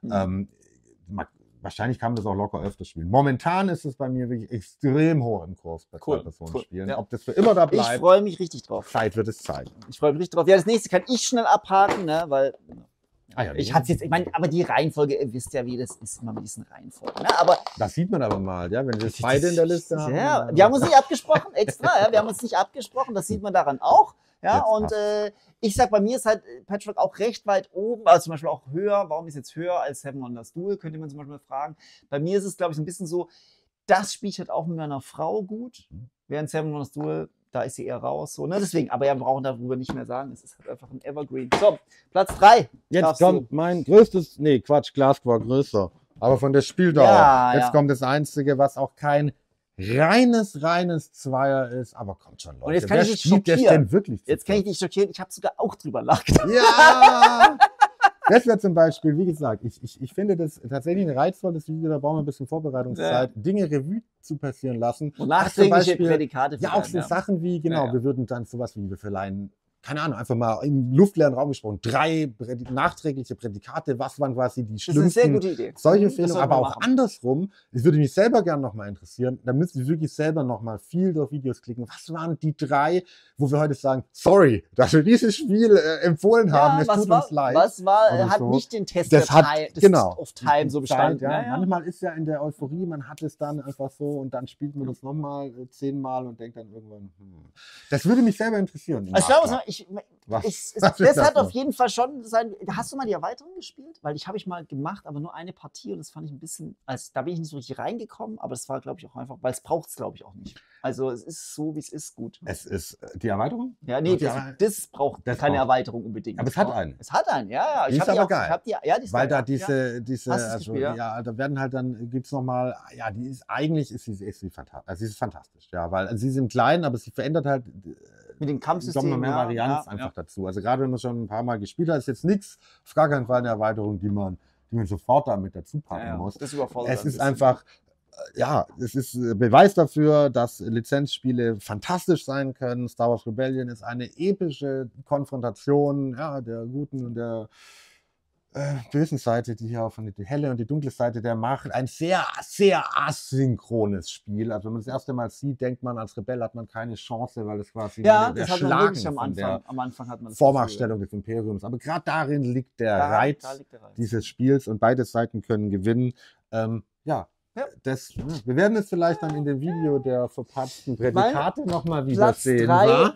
S2: Wahrscheinlich kann man das auch locker öfter spielen. Momentan ist es bei mir wirklich extrem hoch im Kurs bei Zwei-Personen-Spielen.
S1: Ja.
S2: Ob das für immer da bleibt,
S1: ich freue mich richtig drauf.
S2: Zeit wird es zeigen.
S1: Ich freue mich richtig drauf. Ja, das nächste kann ich schnell abhaken, ne, weil
S2: ich
S1: meine, aber die Reihenfolge, ihr wisst ja, wie das ist, immer mit diesen Reihenfolgen. Ne? Aber
S2: das sieht man aber mal, ja, wenn wir es beide in der Liste haben.
S1: Ja, wir haben uns nicht abgesprochen, extra, ja, wir haben uns nicht abgesprochen, das sieht man daran auch. Ja, und ich sag, bei mir ist halt Patchwork auch recht weit oben, also zum Beispiel auch höher. Warum ist jetzt höher als Seven Wonders Duel, könnte man zum Beispiel fragen. Bei mir ist es, glaube ich, ein bisschen so, das spiele ich halt auch mit meiner Frau gut, während Seven Wonders Duel, da ist sie eher raus. So, ne? Deswegen, aber wir brauchen darüber nicht mehr sagen, es ist halt einfach ein Evergreen. So, Platz 3.
S2: Jetzt kommt mein größtes, Glask war größer, aber von der Spieldauer.
S1: Ja,
S2: jetzt kommt das Einzige, was auch kein reines Zweier ist, aber kommt schon, Leute.
S1: Und jetzt kann ich dich schockieren. Jetzt kann ich dich schockieren, ich habe sogar auch drüber nachgedacht.
S2: Ja! Das wäre zum Beispiel, wie gesagt, ich finde das tatsächlich ein reizvolles Video, da brauchen wir ein bisschen Vorbereitungszeit, Dinge Revue zu passieren lassen.
S1: Und nachträgliche Prädikate.
S2: Ja, auch so Sachen wie, wir würden dann sowas wie, wir verleihen, keine Ahnung, einfach mal im luftleeren Raum gesprochen, 3 nachträgliche Prädikate, was waren quasi die schlimmsten,
S1: das ist eine sehr gute Idee.
S2: Solche Fehler, aber auch andersrum, es würde mich selber gerne nochmal interessieren, da müssen wir wirklich selber nochmal viel durch Videos klicken, was waren die 3, wo wir heute sagen, sorry, dass wir dieses Spiel empfohlen haben, es tut uns leid.
S1: Was hat
S2: so.
S1: nicht den Test
S2: auf
S1: Time so bestanden.
S2: Ja. Manchmal ist ja in der Euphorie, man hat es dann einfach so und dann spielt man das nochmal 10-mal und denkt dann irgendwann, Das würde mich selber interessieren.
S1: Also ich glaube, das hat auf jeden Fall schon sein. Hast du mal die Erweiterung gespielt? Weil habe ich mal gemacht, aber nur eine Partie und das fand ich ein bisschen, da bin ich nicht so richtig reingekommen, aber das war, glaube ich, auch einfach, weil es braucht es, glaube ich, auch nicht. Also es ist so, wie es ist, gut.
S2: Es ist die Erweiterung?
S1: Ja, nee, das braucht keine Erweiterung unbedingt.
S2: Aber es hat einen.
S1: Es hat einen, ja.
S2: Die ist aber geil.
S1: Die ist
S2: weil
S1: geil.
S2: da diese
S1: da
S2: werden halt dann, gibt es nochmal, die ist, eigentlich ist sie fantastisch. Also sie ist fantastisch, ja, weil sie sind klein, aber sie verändert halt
S1: mit dem Kampfsystem.
S2: Noch mehr Varianz einfach dazu. Also gerade wenn man schon ein paar Mal gespielt hat, ist jetzt nichts, auf gar keinen Fall eine Erweiterung, die man sofort damit dazu packen muss.
S1: Das überfordert
S2: es ist einfach, es ist Beweis dafür, dass Lizenzspiele fantastisch sein können. Star Wars Rebellion ist eine epische Konfrontation, der guten und der bösen Seite, die hier von die helle und die dunkle Seite der Macht, ein sehr, sehr asynchrones Spiel. Also wenn man das erste Mal sieht, denkt man, als Rebell hat man keine Chance, weil es quasi
S1: das hat man wirklich am Anfang hat man das
S2: Vormachtstellung des Imperiums. Aber gerade darin liegt der Reiz dieses Spiels und beide Seiten können gewinnen. Wir werden es vielleicht dann in dem Video der verpatzten Prädikate nochmal wiedersehen.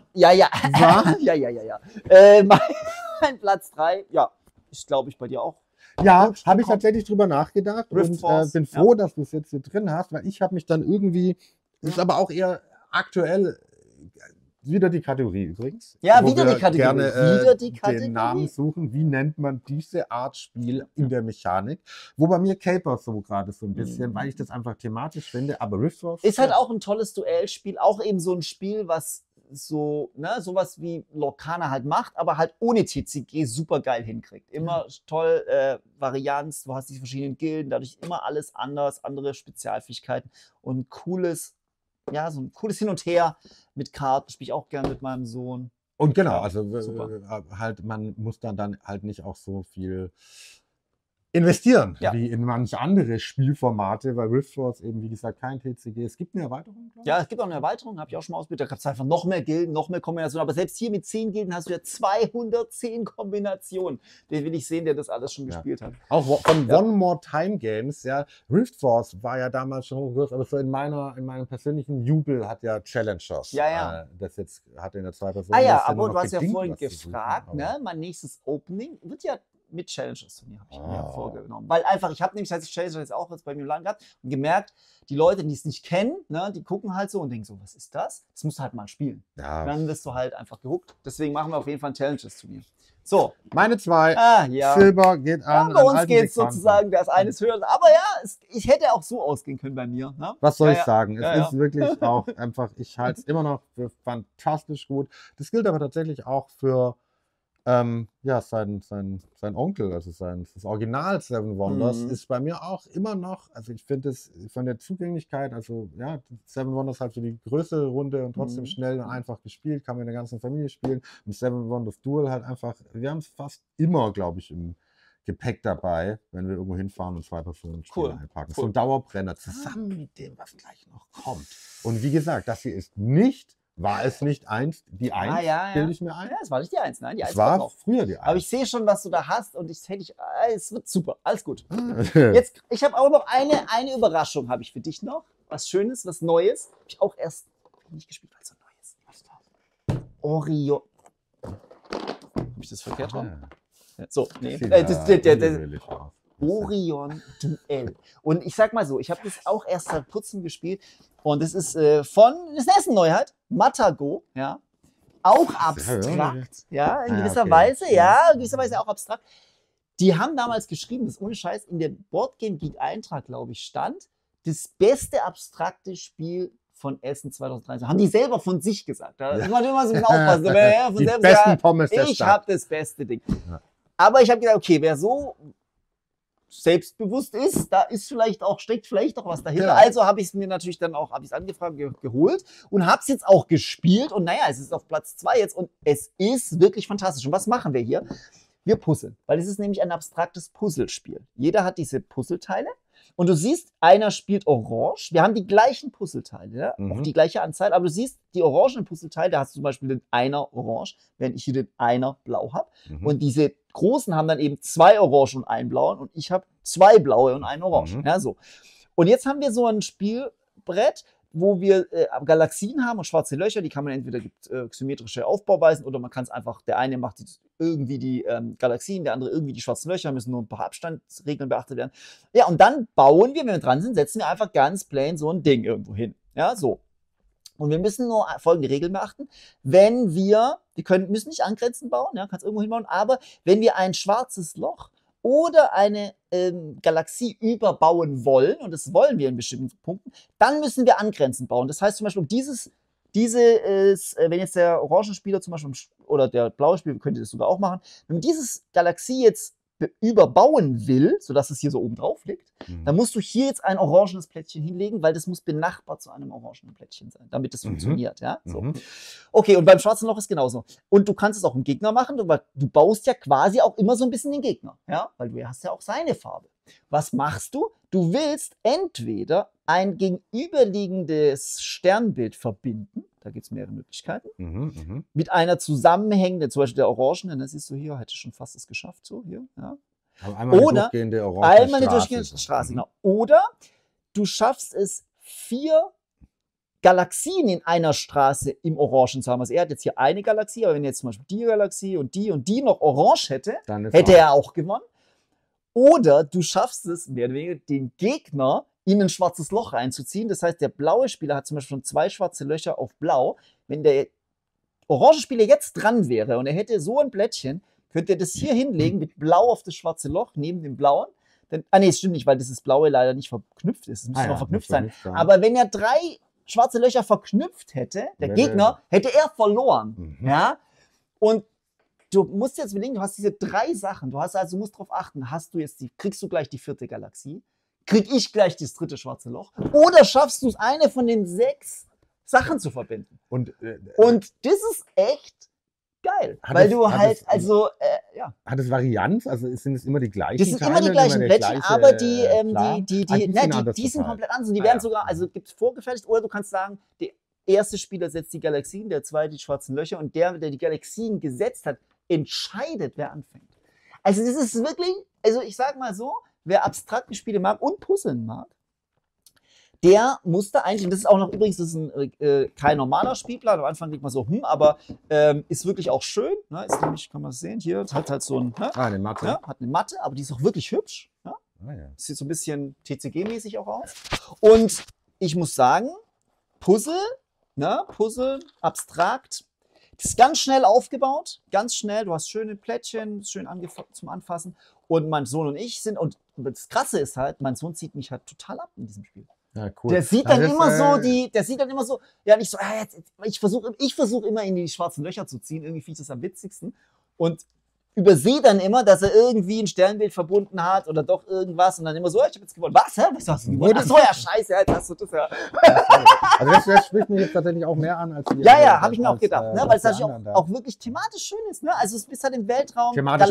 S1: Mein Platz 3, ist, glaube ich, bei dir auch.
S2: Ja, habe ich tatsächlich drüber nachgedacht und bin froh, dass du es jetzt hier drin hast, weil ich habe mich dann irgendwie, ist aber auch eher aktuell, wieder die Kategorie übrigens.
S1: Ja, wieder die Kategorie.
S2: Gerne den Namen suchen, wie nennt man diese Art Spiel in der Mechanik. Wo bei mir Caper so gerade so ein bisschen, weil ich das einfach thematisch finde, aber Rift Wars
S1: ist halt auch ein tolles Duellspiel, auch eben so ein Spiel, was so, ne, sowas wie Lorcana halt macht, aber halt ohne TCG super geil hinkriegt. Immer toll, Varianz, du hast die verschiedenen Gilden, dadurch immer alles anders, andere Spezialfähigkeiten und cooles, ja, so ein cooles Hin und Her mit Karten, spiele ich auch gerne mit meinem Sohn.
S2: Und genau, also halt, man muss dann halt nicht auch so viel investieren, wie in manche andere Spielformate, weil Rift Force eben, wie gesagt, kein TCG. Es gibt eine Erweiterung, glaube ich.
S1: Ja, es gibt auch eine Erweiterung, habe ich auch schon mal ausprobiert. Da gab es einfach noch mehr Gilden, noch mehr Kombinationen. Aber selbst hier mit 10 Gilden hast du ja 210 Kombinationen. Den will ich sehen, der das alles schon gespielt hat.
S2: Auch von One More Time Games, ja. Rift Force war ja damals schon hochgehört, aber so in meinem persönlichen Jubel hat ja Challengers. Das jetzt hat in der zweiten Person.
S1: Aber du hast ja vorhin gefragt, ne? Mein nächstes Opening wird ja mit Challenges-Turnier habe ich mir vorgenommen. Weil einfach, ich habe nämlich, als ich Challenges jetzt auch bei mir im Laden gehabt und gemerkt, die Leute, die es nicht kennen, ne, die gucken halt so und denken so, was ist das? Das musst du halt mal spielen. Ja. Dann wirst du halt einfach gehuckt. Deswegen machen wir auf jeden Fall ein Challenges-Turnier. So.
S2: Meine 2. Silber geht an.
S1: Bei uns geht es sozusagen, das eine ist höher. Aber ja, ich hätte auch so ausgehen können bei mir. Ne?
S2: Was soll ich sagen? Es ist wirklich auch einfach, ich halte es immer noch für fantastisch gut. Das gilt aber tatsächlich auch für sein Onkel, also das Original Seven Wonders, ist bei mir auch immer noch, also ich finde es von der Zugänglichkeit, also ja, Seven Wonders halt für die größere Runde und trotzdem schnell und einfach gespielt, kann man in der ganzen Familie spielen. Und Seven Wonders Duel halt einfach, wir haben es fast immer, glaube ich, im Gepäck dabei, wenn wir irgendwo hinfahren und 2 Personen Spiele einpacken. So ein Dauerbrenner zusammen mit dem, was gleich noch kommt. Und wie gesagt, das hier ist nicht. War es nicht die 1? Bilde ich mir ein?
S1: Ja, es war nicht die 1, nein. Die 1
S2: war auch früher die 1.
S1: Aber ich sehe schon, was du da hast und es wird super. Alles gut. Jetzt, ich habe auch noch eine Überraschung habe ich für dich noch. Was Schönes, was Neues. Habe ich auch erst nicht gespielt, weil es so neu ist. Was ist das? Orion. Habe ich das verkehrt rum? So, nee. Orion Duell. Und ich sag mal so, ich habe das auch erst seit kurzem gespielt und das ist das ist eine Neuheit, Matago, ja, auch abstrakt, ja, in gewisser Weise, in gewisser Weise auch abstrakt. Die haben damals geschrieben, das ist ohne Scheiß, in der Boardgame Geek Eintrag, glaube ich, stand, das beste abstrakte Spiel von Essen 2013. Haben die selber von sich gesagt. Da muss man immer so ein bisschen aufpassen. Von
S2: die besten Pommes der Stadt.
S1: Ich habe das beste Ding. Ja. Aber ich habe gedacht, okay, wer so selbstbewusst ist, da ist steckt vielleicht auch was dahinter. Ja. Also habe ich es mir natürlich dann auch, angefragt, geholt und habe es jetzt auch gespielt. Und naja, es ist auf Platz 2 jetzt und es ist wirklich fantastisch. Und was machen wir hier? Wir puzzeln, weil es ist nämlich ein abstraktes Puzzlespiel. Jeder hat diese Puzzleteile und du siehst, einer spielt orange. Wir haben die gleichen Puzzleteile, auch die gleiche Anzahl, aber du siehst, die orangenen Puzzleteile, da hast du zum Beispiel den Einer orange, während ich hier den Einer blau habe. Und diese großen haben dann eben 2 orange und einen blauen und ich habe 2 blaue und einen orange. Ja, so. Und jetzt haben wir so ein Spielbrett, wo wir Galaxien haben und schwarze Löcher, die kann man entweder symmetrische Aufbauweisen oder man kann es einfach, der eine macht irgendwie die Galaxien, der andere irgendwie die schwarzen Löcher, müssen nur ein paar Abstandsregeln beachtet werden. Ja, und dann bauen wir, wenn wir dran sind, setzen wir einfach ganz plain so ein Ding irgendwo hin. Ja, so. Und wir müssen nur folgende Regeln beachten. Wenn wir müssen nicht angrenzend bauen, ja, kannst irgendwo hinbauen, aber wenn wir ein schwarzes Loch oder eine Galaxie überbauen wollen, und das wollen wir in bestimmten Punkten, dann müssen wir angrenzend bauen. Das heißt zum Beispiel, wenn jetzt der Orangenspieler zum Beispiel oder der blaue Spieler, könnte das sogar auch machen, wenn man dieses Galaxie jetzt überbauen will, sodass es hier so oben drauf liegt, dann musst du hier jetzt ein orangenes Plättchen hinlegen, weil das muss benachbart zu einem orangenen Plättchen sein, damit es funktioniert. Ja? So. Okay, und beim schwarzen Loch ist genauso. Und du kannst es auch im Gegner machen, weil du baust ja quasi auch immer so ein bisschen den Gegner, ja? Weil du hast ja auch seine Farbe. Was machst du? Du willst entweder ein gegenüberliegendes Sternbild verbinden, da gibt es mehrere Möglichkeiten, mit einer zusammenhängenden, zum Beispiel der Orangene, das siehst du hier, hätte schon fast es geschafft, so hier, ja.
S2: Einmal
S1: oder einmal eine durchgehende Straße, genau. Oder du schaffst es, 4 Galaxien in einer Straße im Orangen zu haben. Also er hat jetzt hier eine Galaxie, aber wenn er jetzt zum Beispiel die Galaxie und die noch orange hätte, hätte er auch gewonnen. Oder du schaffst es, mehr oder weniger, den Gegner in ein schwarzes Loch reinzuziehen. Das heißt, der blaue Spieler hat zum Beispiel schon 2 schwarze Löcher auf blau. Wenn der orange Spieler jetzt dran wäre und er hätte so ein Plättchen, könnte er das hier hinlegen mit blau auf das schwarze Loch neben dem blauen. Nee, es stimmt nicht, weil das Blaue leider nicht verknüpft ist. Es müsste noch verknüpft sein. Aber wenn er 3 schwarze Löcher verknüpft hätte, der Gegner, hätte er verloren. Ja? Und du musst jetzt überlegen, du hast diese 3 Sachen. Du musst darauf achten, kriegst du gleich die 4. Galaxie? Krieg ich gleich das 3. schwarze Loch? Oder schaffst du es, eine von den 6 Sachen zu verbinden? Und das ist echt geil. Weil du halt, ja.
S2: Hat es Varianz? Also sind es immer die gleichen Teile?
S1: Das sind immer die gleichen Plättchen, aber die sind komplett anders. Die werden sogar, also gibt es vorgefertigt, oder du kannst sagen, der erste Spieler setzt die Galaxien, der zweite die schwarzen Löcher und der die Galaxien gesetzt hat, entscheidet, wer anfängt. Also das ist wirklich, also ich sag mal so, wer abstrakte Spiele mag und Puzzeln mag, der muss da eigentlich, und das ist auch noch übrigens, das ist kein normaler Spielplan, am Anfang denkt man so, aber ist wirklich auch schön, ne? Ist nämlich, kann man sehen, hier, hat halt so
S2: eine Matte.
S1: Ja, hat eine Matte, aber die ist auch wirklich hübsch. Ja? Sieht so ein bisschen TCG-mäßig auch aus. Und ich muss sagen, Puzzle, abstrakt, das ist ganz schnell aufgebaut, ganz schnell, du hast schöne Plättchen, schön zum Anfassen. Und mein Sohn und ich sind, und das Krasse ist halt, mein Sohn zieht mich halt total ab in diesem Spiel.
S2: Ja, cool.
S1: Der sieht dann immer so, ja nicht so, ich versuche immer in die schwarzen Löcher zu ziehen, irgendwie finde ich das am witzigsten. Und übersehe dann immer, dass er irgendwie ein Sternbild verbunden hat oder doch irgendwas und dann immer so, ich habe jetzt gewonnen. Was? Was hast du gewonnen? Ach so, ja, scheiße, halt hast du das ja.
S2: Also das spricht mich jetzt tatsächlich auch mehr an als die.
S1: Ja, habe ich mir auch gedacht, ne? Weil es natürlich auch wirklich thematisch schön ist. Ne? Also es ist halt im Weltraum,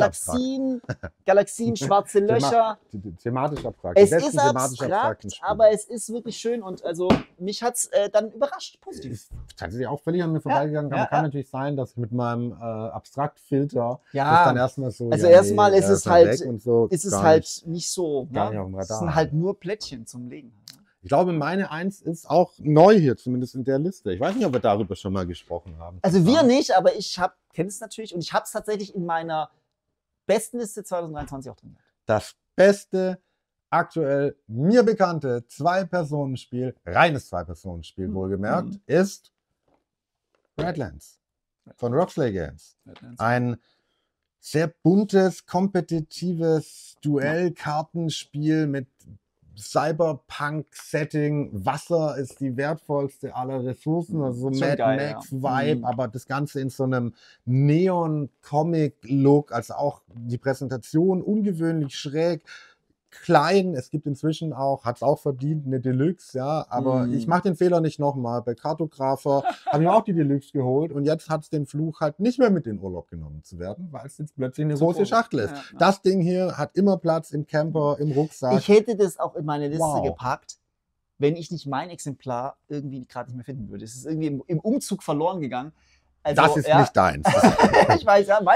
S1: Galaxien, schwarze Löcher.
S2: Thematisch abstrakt.
S1: Es ist abstrakt, aber es ist wirklich schön und also mich hat es dann überrascht, positiv.
S2: Ist tatsächlich auch völlig an mir vorbeigegangen. Kann natürlich sein, dass ich mit meinem Abstraktfilter das dann erstmal so.
S1: Also erstmal ist es halt,
S2: so
S1: ist es halt nicht so.
S2: Gar nicht auf dem Radar.
S1: Es sind halt nur Plättchen zum Legen.
S2: Ich glaube, meine 1 ist auch neu hier, zumindest in der Liste. Ich weiß nicht, ob wir darüber schon mal gesprochen haben.
S1: Also wir nicht, aber ich kenne es natürlich und ich habe es tatsächlich in meiner besten Liste 2023 auch drin.
S2: Das beste, aktuell mir bekannte 2-Personen-Spiel, reines 2-Personen-Spiel wohlgemerkt, ist Redlands von Roxley Games. Ein sehr buntes, kompetitives Duellkartenspiel mit Cyberpunk-Setting. Wasser ist die wertvollste aller Ressourcen, also so Mad Max-Vibe, aber das Ganze in so einem Neon-Comic-Look, also auch die Präsentation ungewöhnlich schräg. Klein, es gibt inzwischen auch, hat es auch verdient, eine Deluxe, ja, aber ich mache den Fehler nicht nochmal. Bei Cartographer habe ich mir auch die Deluxe geholt und jetzt hat es den Fluch halt nicht mehr mit in Urlaub genommen zu werden, weil es jetzt plötzlich eine große Schachtel ist. Ja. Das Ding hier hat immer Platz im Camper, im Rucksack.
S1: Ich hätte das auch in meine Liste gepackt, wenn ich nicht mein Exemplar irgendwie gerade nicht mehr finden würde. Es ist irgendwie im Umzug verloren gegangen. Also,
S2: das ist nicht deins.
S1: Ich weiß, ja,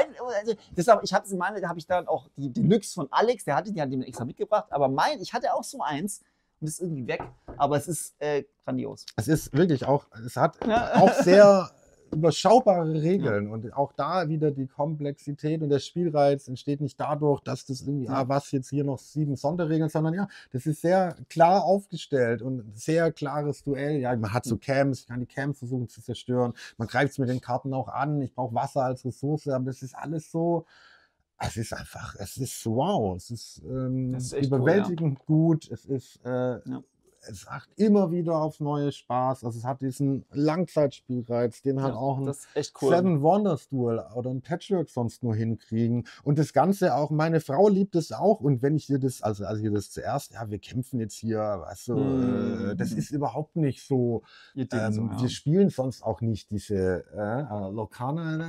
S1: da habe ich dann auch die Deluxe von Alex, die hat den extra mitgebracht, aber ich hatte auch so eins und ist irgendwie weg, aber es ist grandios.
S2: Es ist wirklich auch, es hat auch sehr überschaubare Regeln und auch da wieder die Komplexität und der Spielreiz entsteht nicht dadurch, dass das irgendwie, was jetzt hier noch 7 Sonderregeln, sondern das ist sehr klar aufgestellt und sehr klares Duell. Ja, man hat so Camps, ich kann die Camps versuchen zu zerstören, man greift es mit den Karten auch an, ich brauche Wasser als Ressource, aber das ist alles so, es ist wow, es ist überwältigend gut, es ist es macht immer wieder aufs neue Spaß. Also es hat diesen Langzeitspielreiz, den halt auch ein Seven Wonders Duel oder ein Patchwork sonst nur hinkriegen. Und das Ganze auch, meine Frau liebt es auch. Und wenn ich dir das, also als ich das zuerst, wir kämpfen jetzt hier, weißt du, das ist überhaupt nicht so. Wir spielen sonst auch nicht diese Lokana.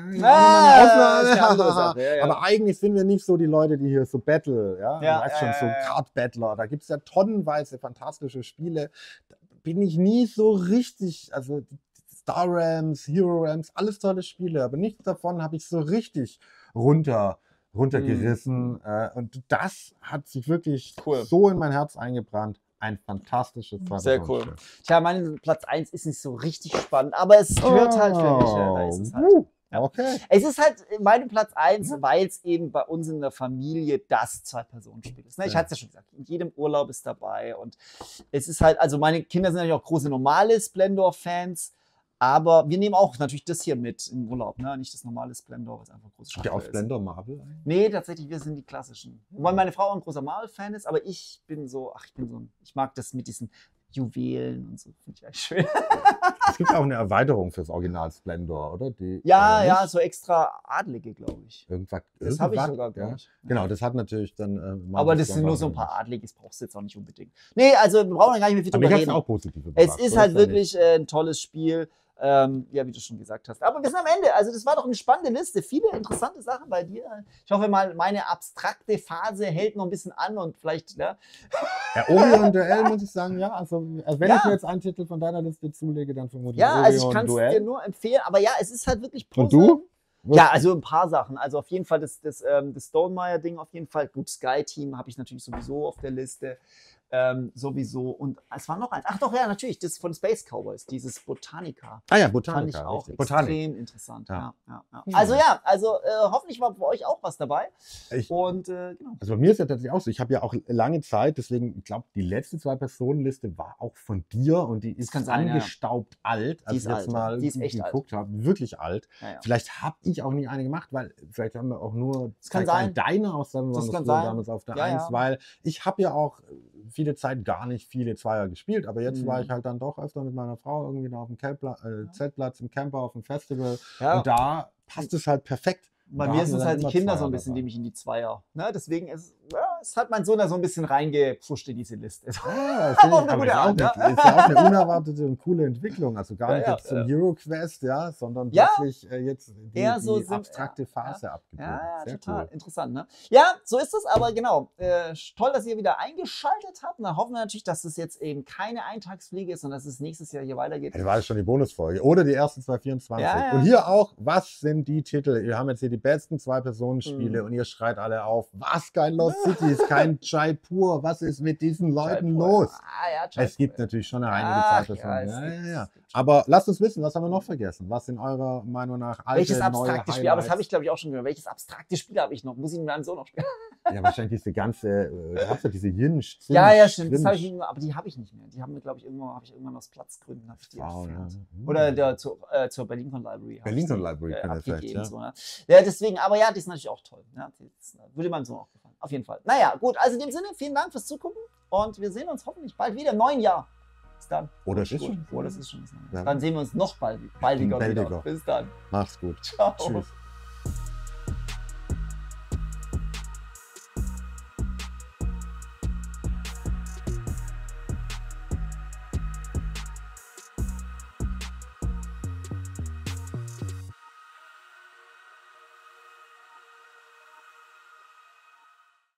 S2: Aber eigentlich sind wir nicht so die Leute, die hier so battle, so Card-Battler. Da gibt es ja tonnenweise fantastische Spiele. Da bin ich nie so richtig, also Star Rams, Hero Rams, alles tolle Spiele, aber nichts davon habe ich so richtig runtergerissen. Und das hat sich wirklich so in mein Herz eingebrannt. Ein fantastisches
S1: Sehr cool. Tja, mein Platz 1 ist nicht so richtig spannend, aber es gehört halt für mich. Da ist es halt.
S2: Okay.
S1: Es ist halt mein Platz 1, weil es eben bei uns in der Familie das 2-Personen-Spiel ist. Ne? Ich hatte es ja schon gesagt, in jedem Urlaub ist dabei und es ist halt, also meine Kinder sind natürlich auch große normale Splendor-Fans, aber wir nehmen auch natürlich das hier mit im Urlaub, ne? Nicht das normale Splendor, was einfach groß ist.
S2: Habt ihr auch Splendor Marvel eigentlich?
S1: Nee, tatsächlich, wir sind die klassischen. Wobei meine Frau auch ein großer Marvel-Fan ist, aber ich mag das mit diesen Juwelen und so. Finde ich eigentlich schön.
S2: Es gibt auch eine Erweiterung fürs Original Splendor, oder?
S1: Ja, so extra Adlige, glaube ich.
S2: Das
S1: habe ich sogar, glaube ich.
S2: Genau, das hat natürlich dann...
S1: aber das sind nur so ein paar Adlige, das brauchst du jetzt auch nicht unbedingt. Nee, also wir brauchen gar nicht mehr viel drüber reden.
S2: Auch positive
S1: es ist halt wirklich ein tolles Spiel. Ja, wie du schon gesagt hast. Aber wir sind am Ende. Also das war doch eine spannende Liste. Viele interessante Sachen bei dir. Ich hoffe mal, meine abstrakte Phase hält noch ein bisschen an und vielleicht... Ja,
S2: Orion Duell muss ich sagen, ja. Also wenn ich mir jetzt einen Titel von deiner Liste zulege, dann vermutlich
S1: Orion
S2: Duell.
S1: Ja, also ich kann es dir nur empfehlen. Aber ja, es ist halt wirklich
S2: Puzzle. Und du?
S1: Ja, also ein paar Sachen. Also auf jeden Fall das Stonemaier-Ding auf jeden Fall. Gut, Sky Team habe ich natürlich sowieso auf der Liste. Sowieso. Und es war noch eins. Ach doch, ja, natürlich. Das von Space Cowboys, dieses Botanica.
S2: Ah ja, Botanica.
S1: Fand ich auch
S2: Botanik.
S1: extrem interessant. Ja. Also hoffentlich war für euch auch was dabei. Genau.
S2: Also bei mir ist ja tatsächlich auch so. Ich habe ja auch lange Zeit, deswegen, ich glaube, die letzte 2-Personen-Liste war auch von dir und die ist angestaubt alt. Als ich jetzt mal geguckt habe, wirklich alt.
S1: Ja.
S2: Vielleicht habe ich auch nie eine gemacht, weil vielleicht haben wir auch nur
S1: deine
S2: Aussagen damals auf der 1, weil ich habe ja auch viele Zeit gar nicht viele Zweier gespielt, aber jetzt war ich halt dann doch öfter mit meiner Frau irgendwie da auf dem Zeltplatz, im Camper, auf dem Festival und da passt es halt perfekt.
S1: Bei mir sind es halt die Kinder so ein bisschen, die mich in die Zweier. Ne? Deswegen ist hat mein Sohn da so ein bisschen reingepfuscht in diese Liste.
S2: Ja, das ist ja auch eine unerwartete und coole Entwicklung. Also gar nicht jetzt zum Hero Quest, sondern wirklich jetzt die abstrakte Phase abgebildet.
S1: Ja, total interessant. Ne? Ja, so ist es, aber genau. Toll, dass ihr wieder eingeschaltet habt. Und dann hoffen wir natürlich, dass es jetzt eben keine Eintagsfliege ist und dass es nächstes Jahr hier weitergeht.
S2: Das war jetzt schon die Bonusfolge. Oder die ersten 224.
S1: Ja.
S2: Und hier auch, was sind die Titel? Wir haben jetzt hier die besten 2-Personen-Spiele und ihr schreit alle auf, was, kein Lost City, ist kein Jaipur, was ist mit diesen Leuten los? Es gibt natürlich schon einige 2-Personen. Ja. Aber lasst uns wissen, was haben wir noch vergessen? Was in eurer Meinung nach alte,
S1: welches abstrakte Spiel? Aber das habe ich, glaube ich, auch schon gehört. Welches abstrakte Spiel habe ich noch? Muss ich mit meinem Sohn noch spielen?
S2: Ja, wahrscheinlich diese ganze, diese Jinsch.
S1: Ja, stimmt. Das habe ich aber die habe ich nicht mehr. Die haben wir, glaube ich, irgendwann aus Platzgründen Oder zur Berlin-Con Library.
S2: Berlin-Con Library kann das vielleicht,
S1: so, ne? Ja, deswegen, aber ja, die ist natürlich auch toll. Ja, das würde meinem Sohn auch gefallen. Auf jeden Fall. Naja, gut, also in dem Sinne, vielen Dank fürs Zugucken und wir sehen uns hoffentlich bald wieder im neuen Jahr. Bis dann.
S2: Oder es ist schon.
S1: Dann sehen wir uns noch baldiger wieder.
S2: Bis dann.
S1: Bis dann.
S2: Mach's gut.
S1: Ciao.
S2: Tschüss.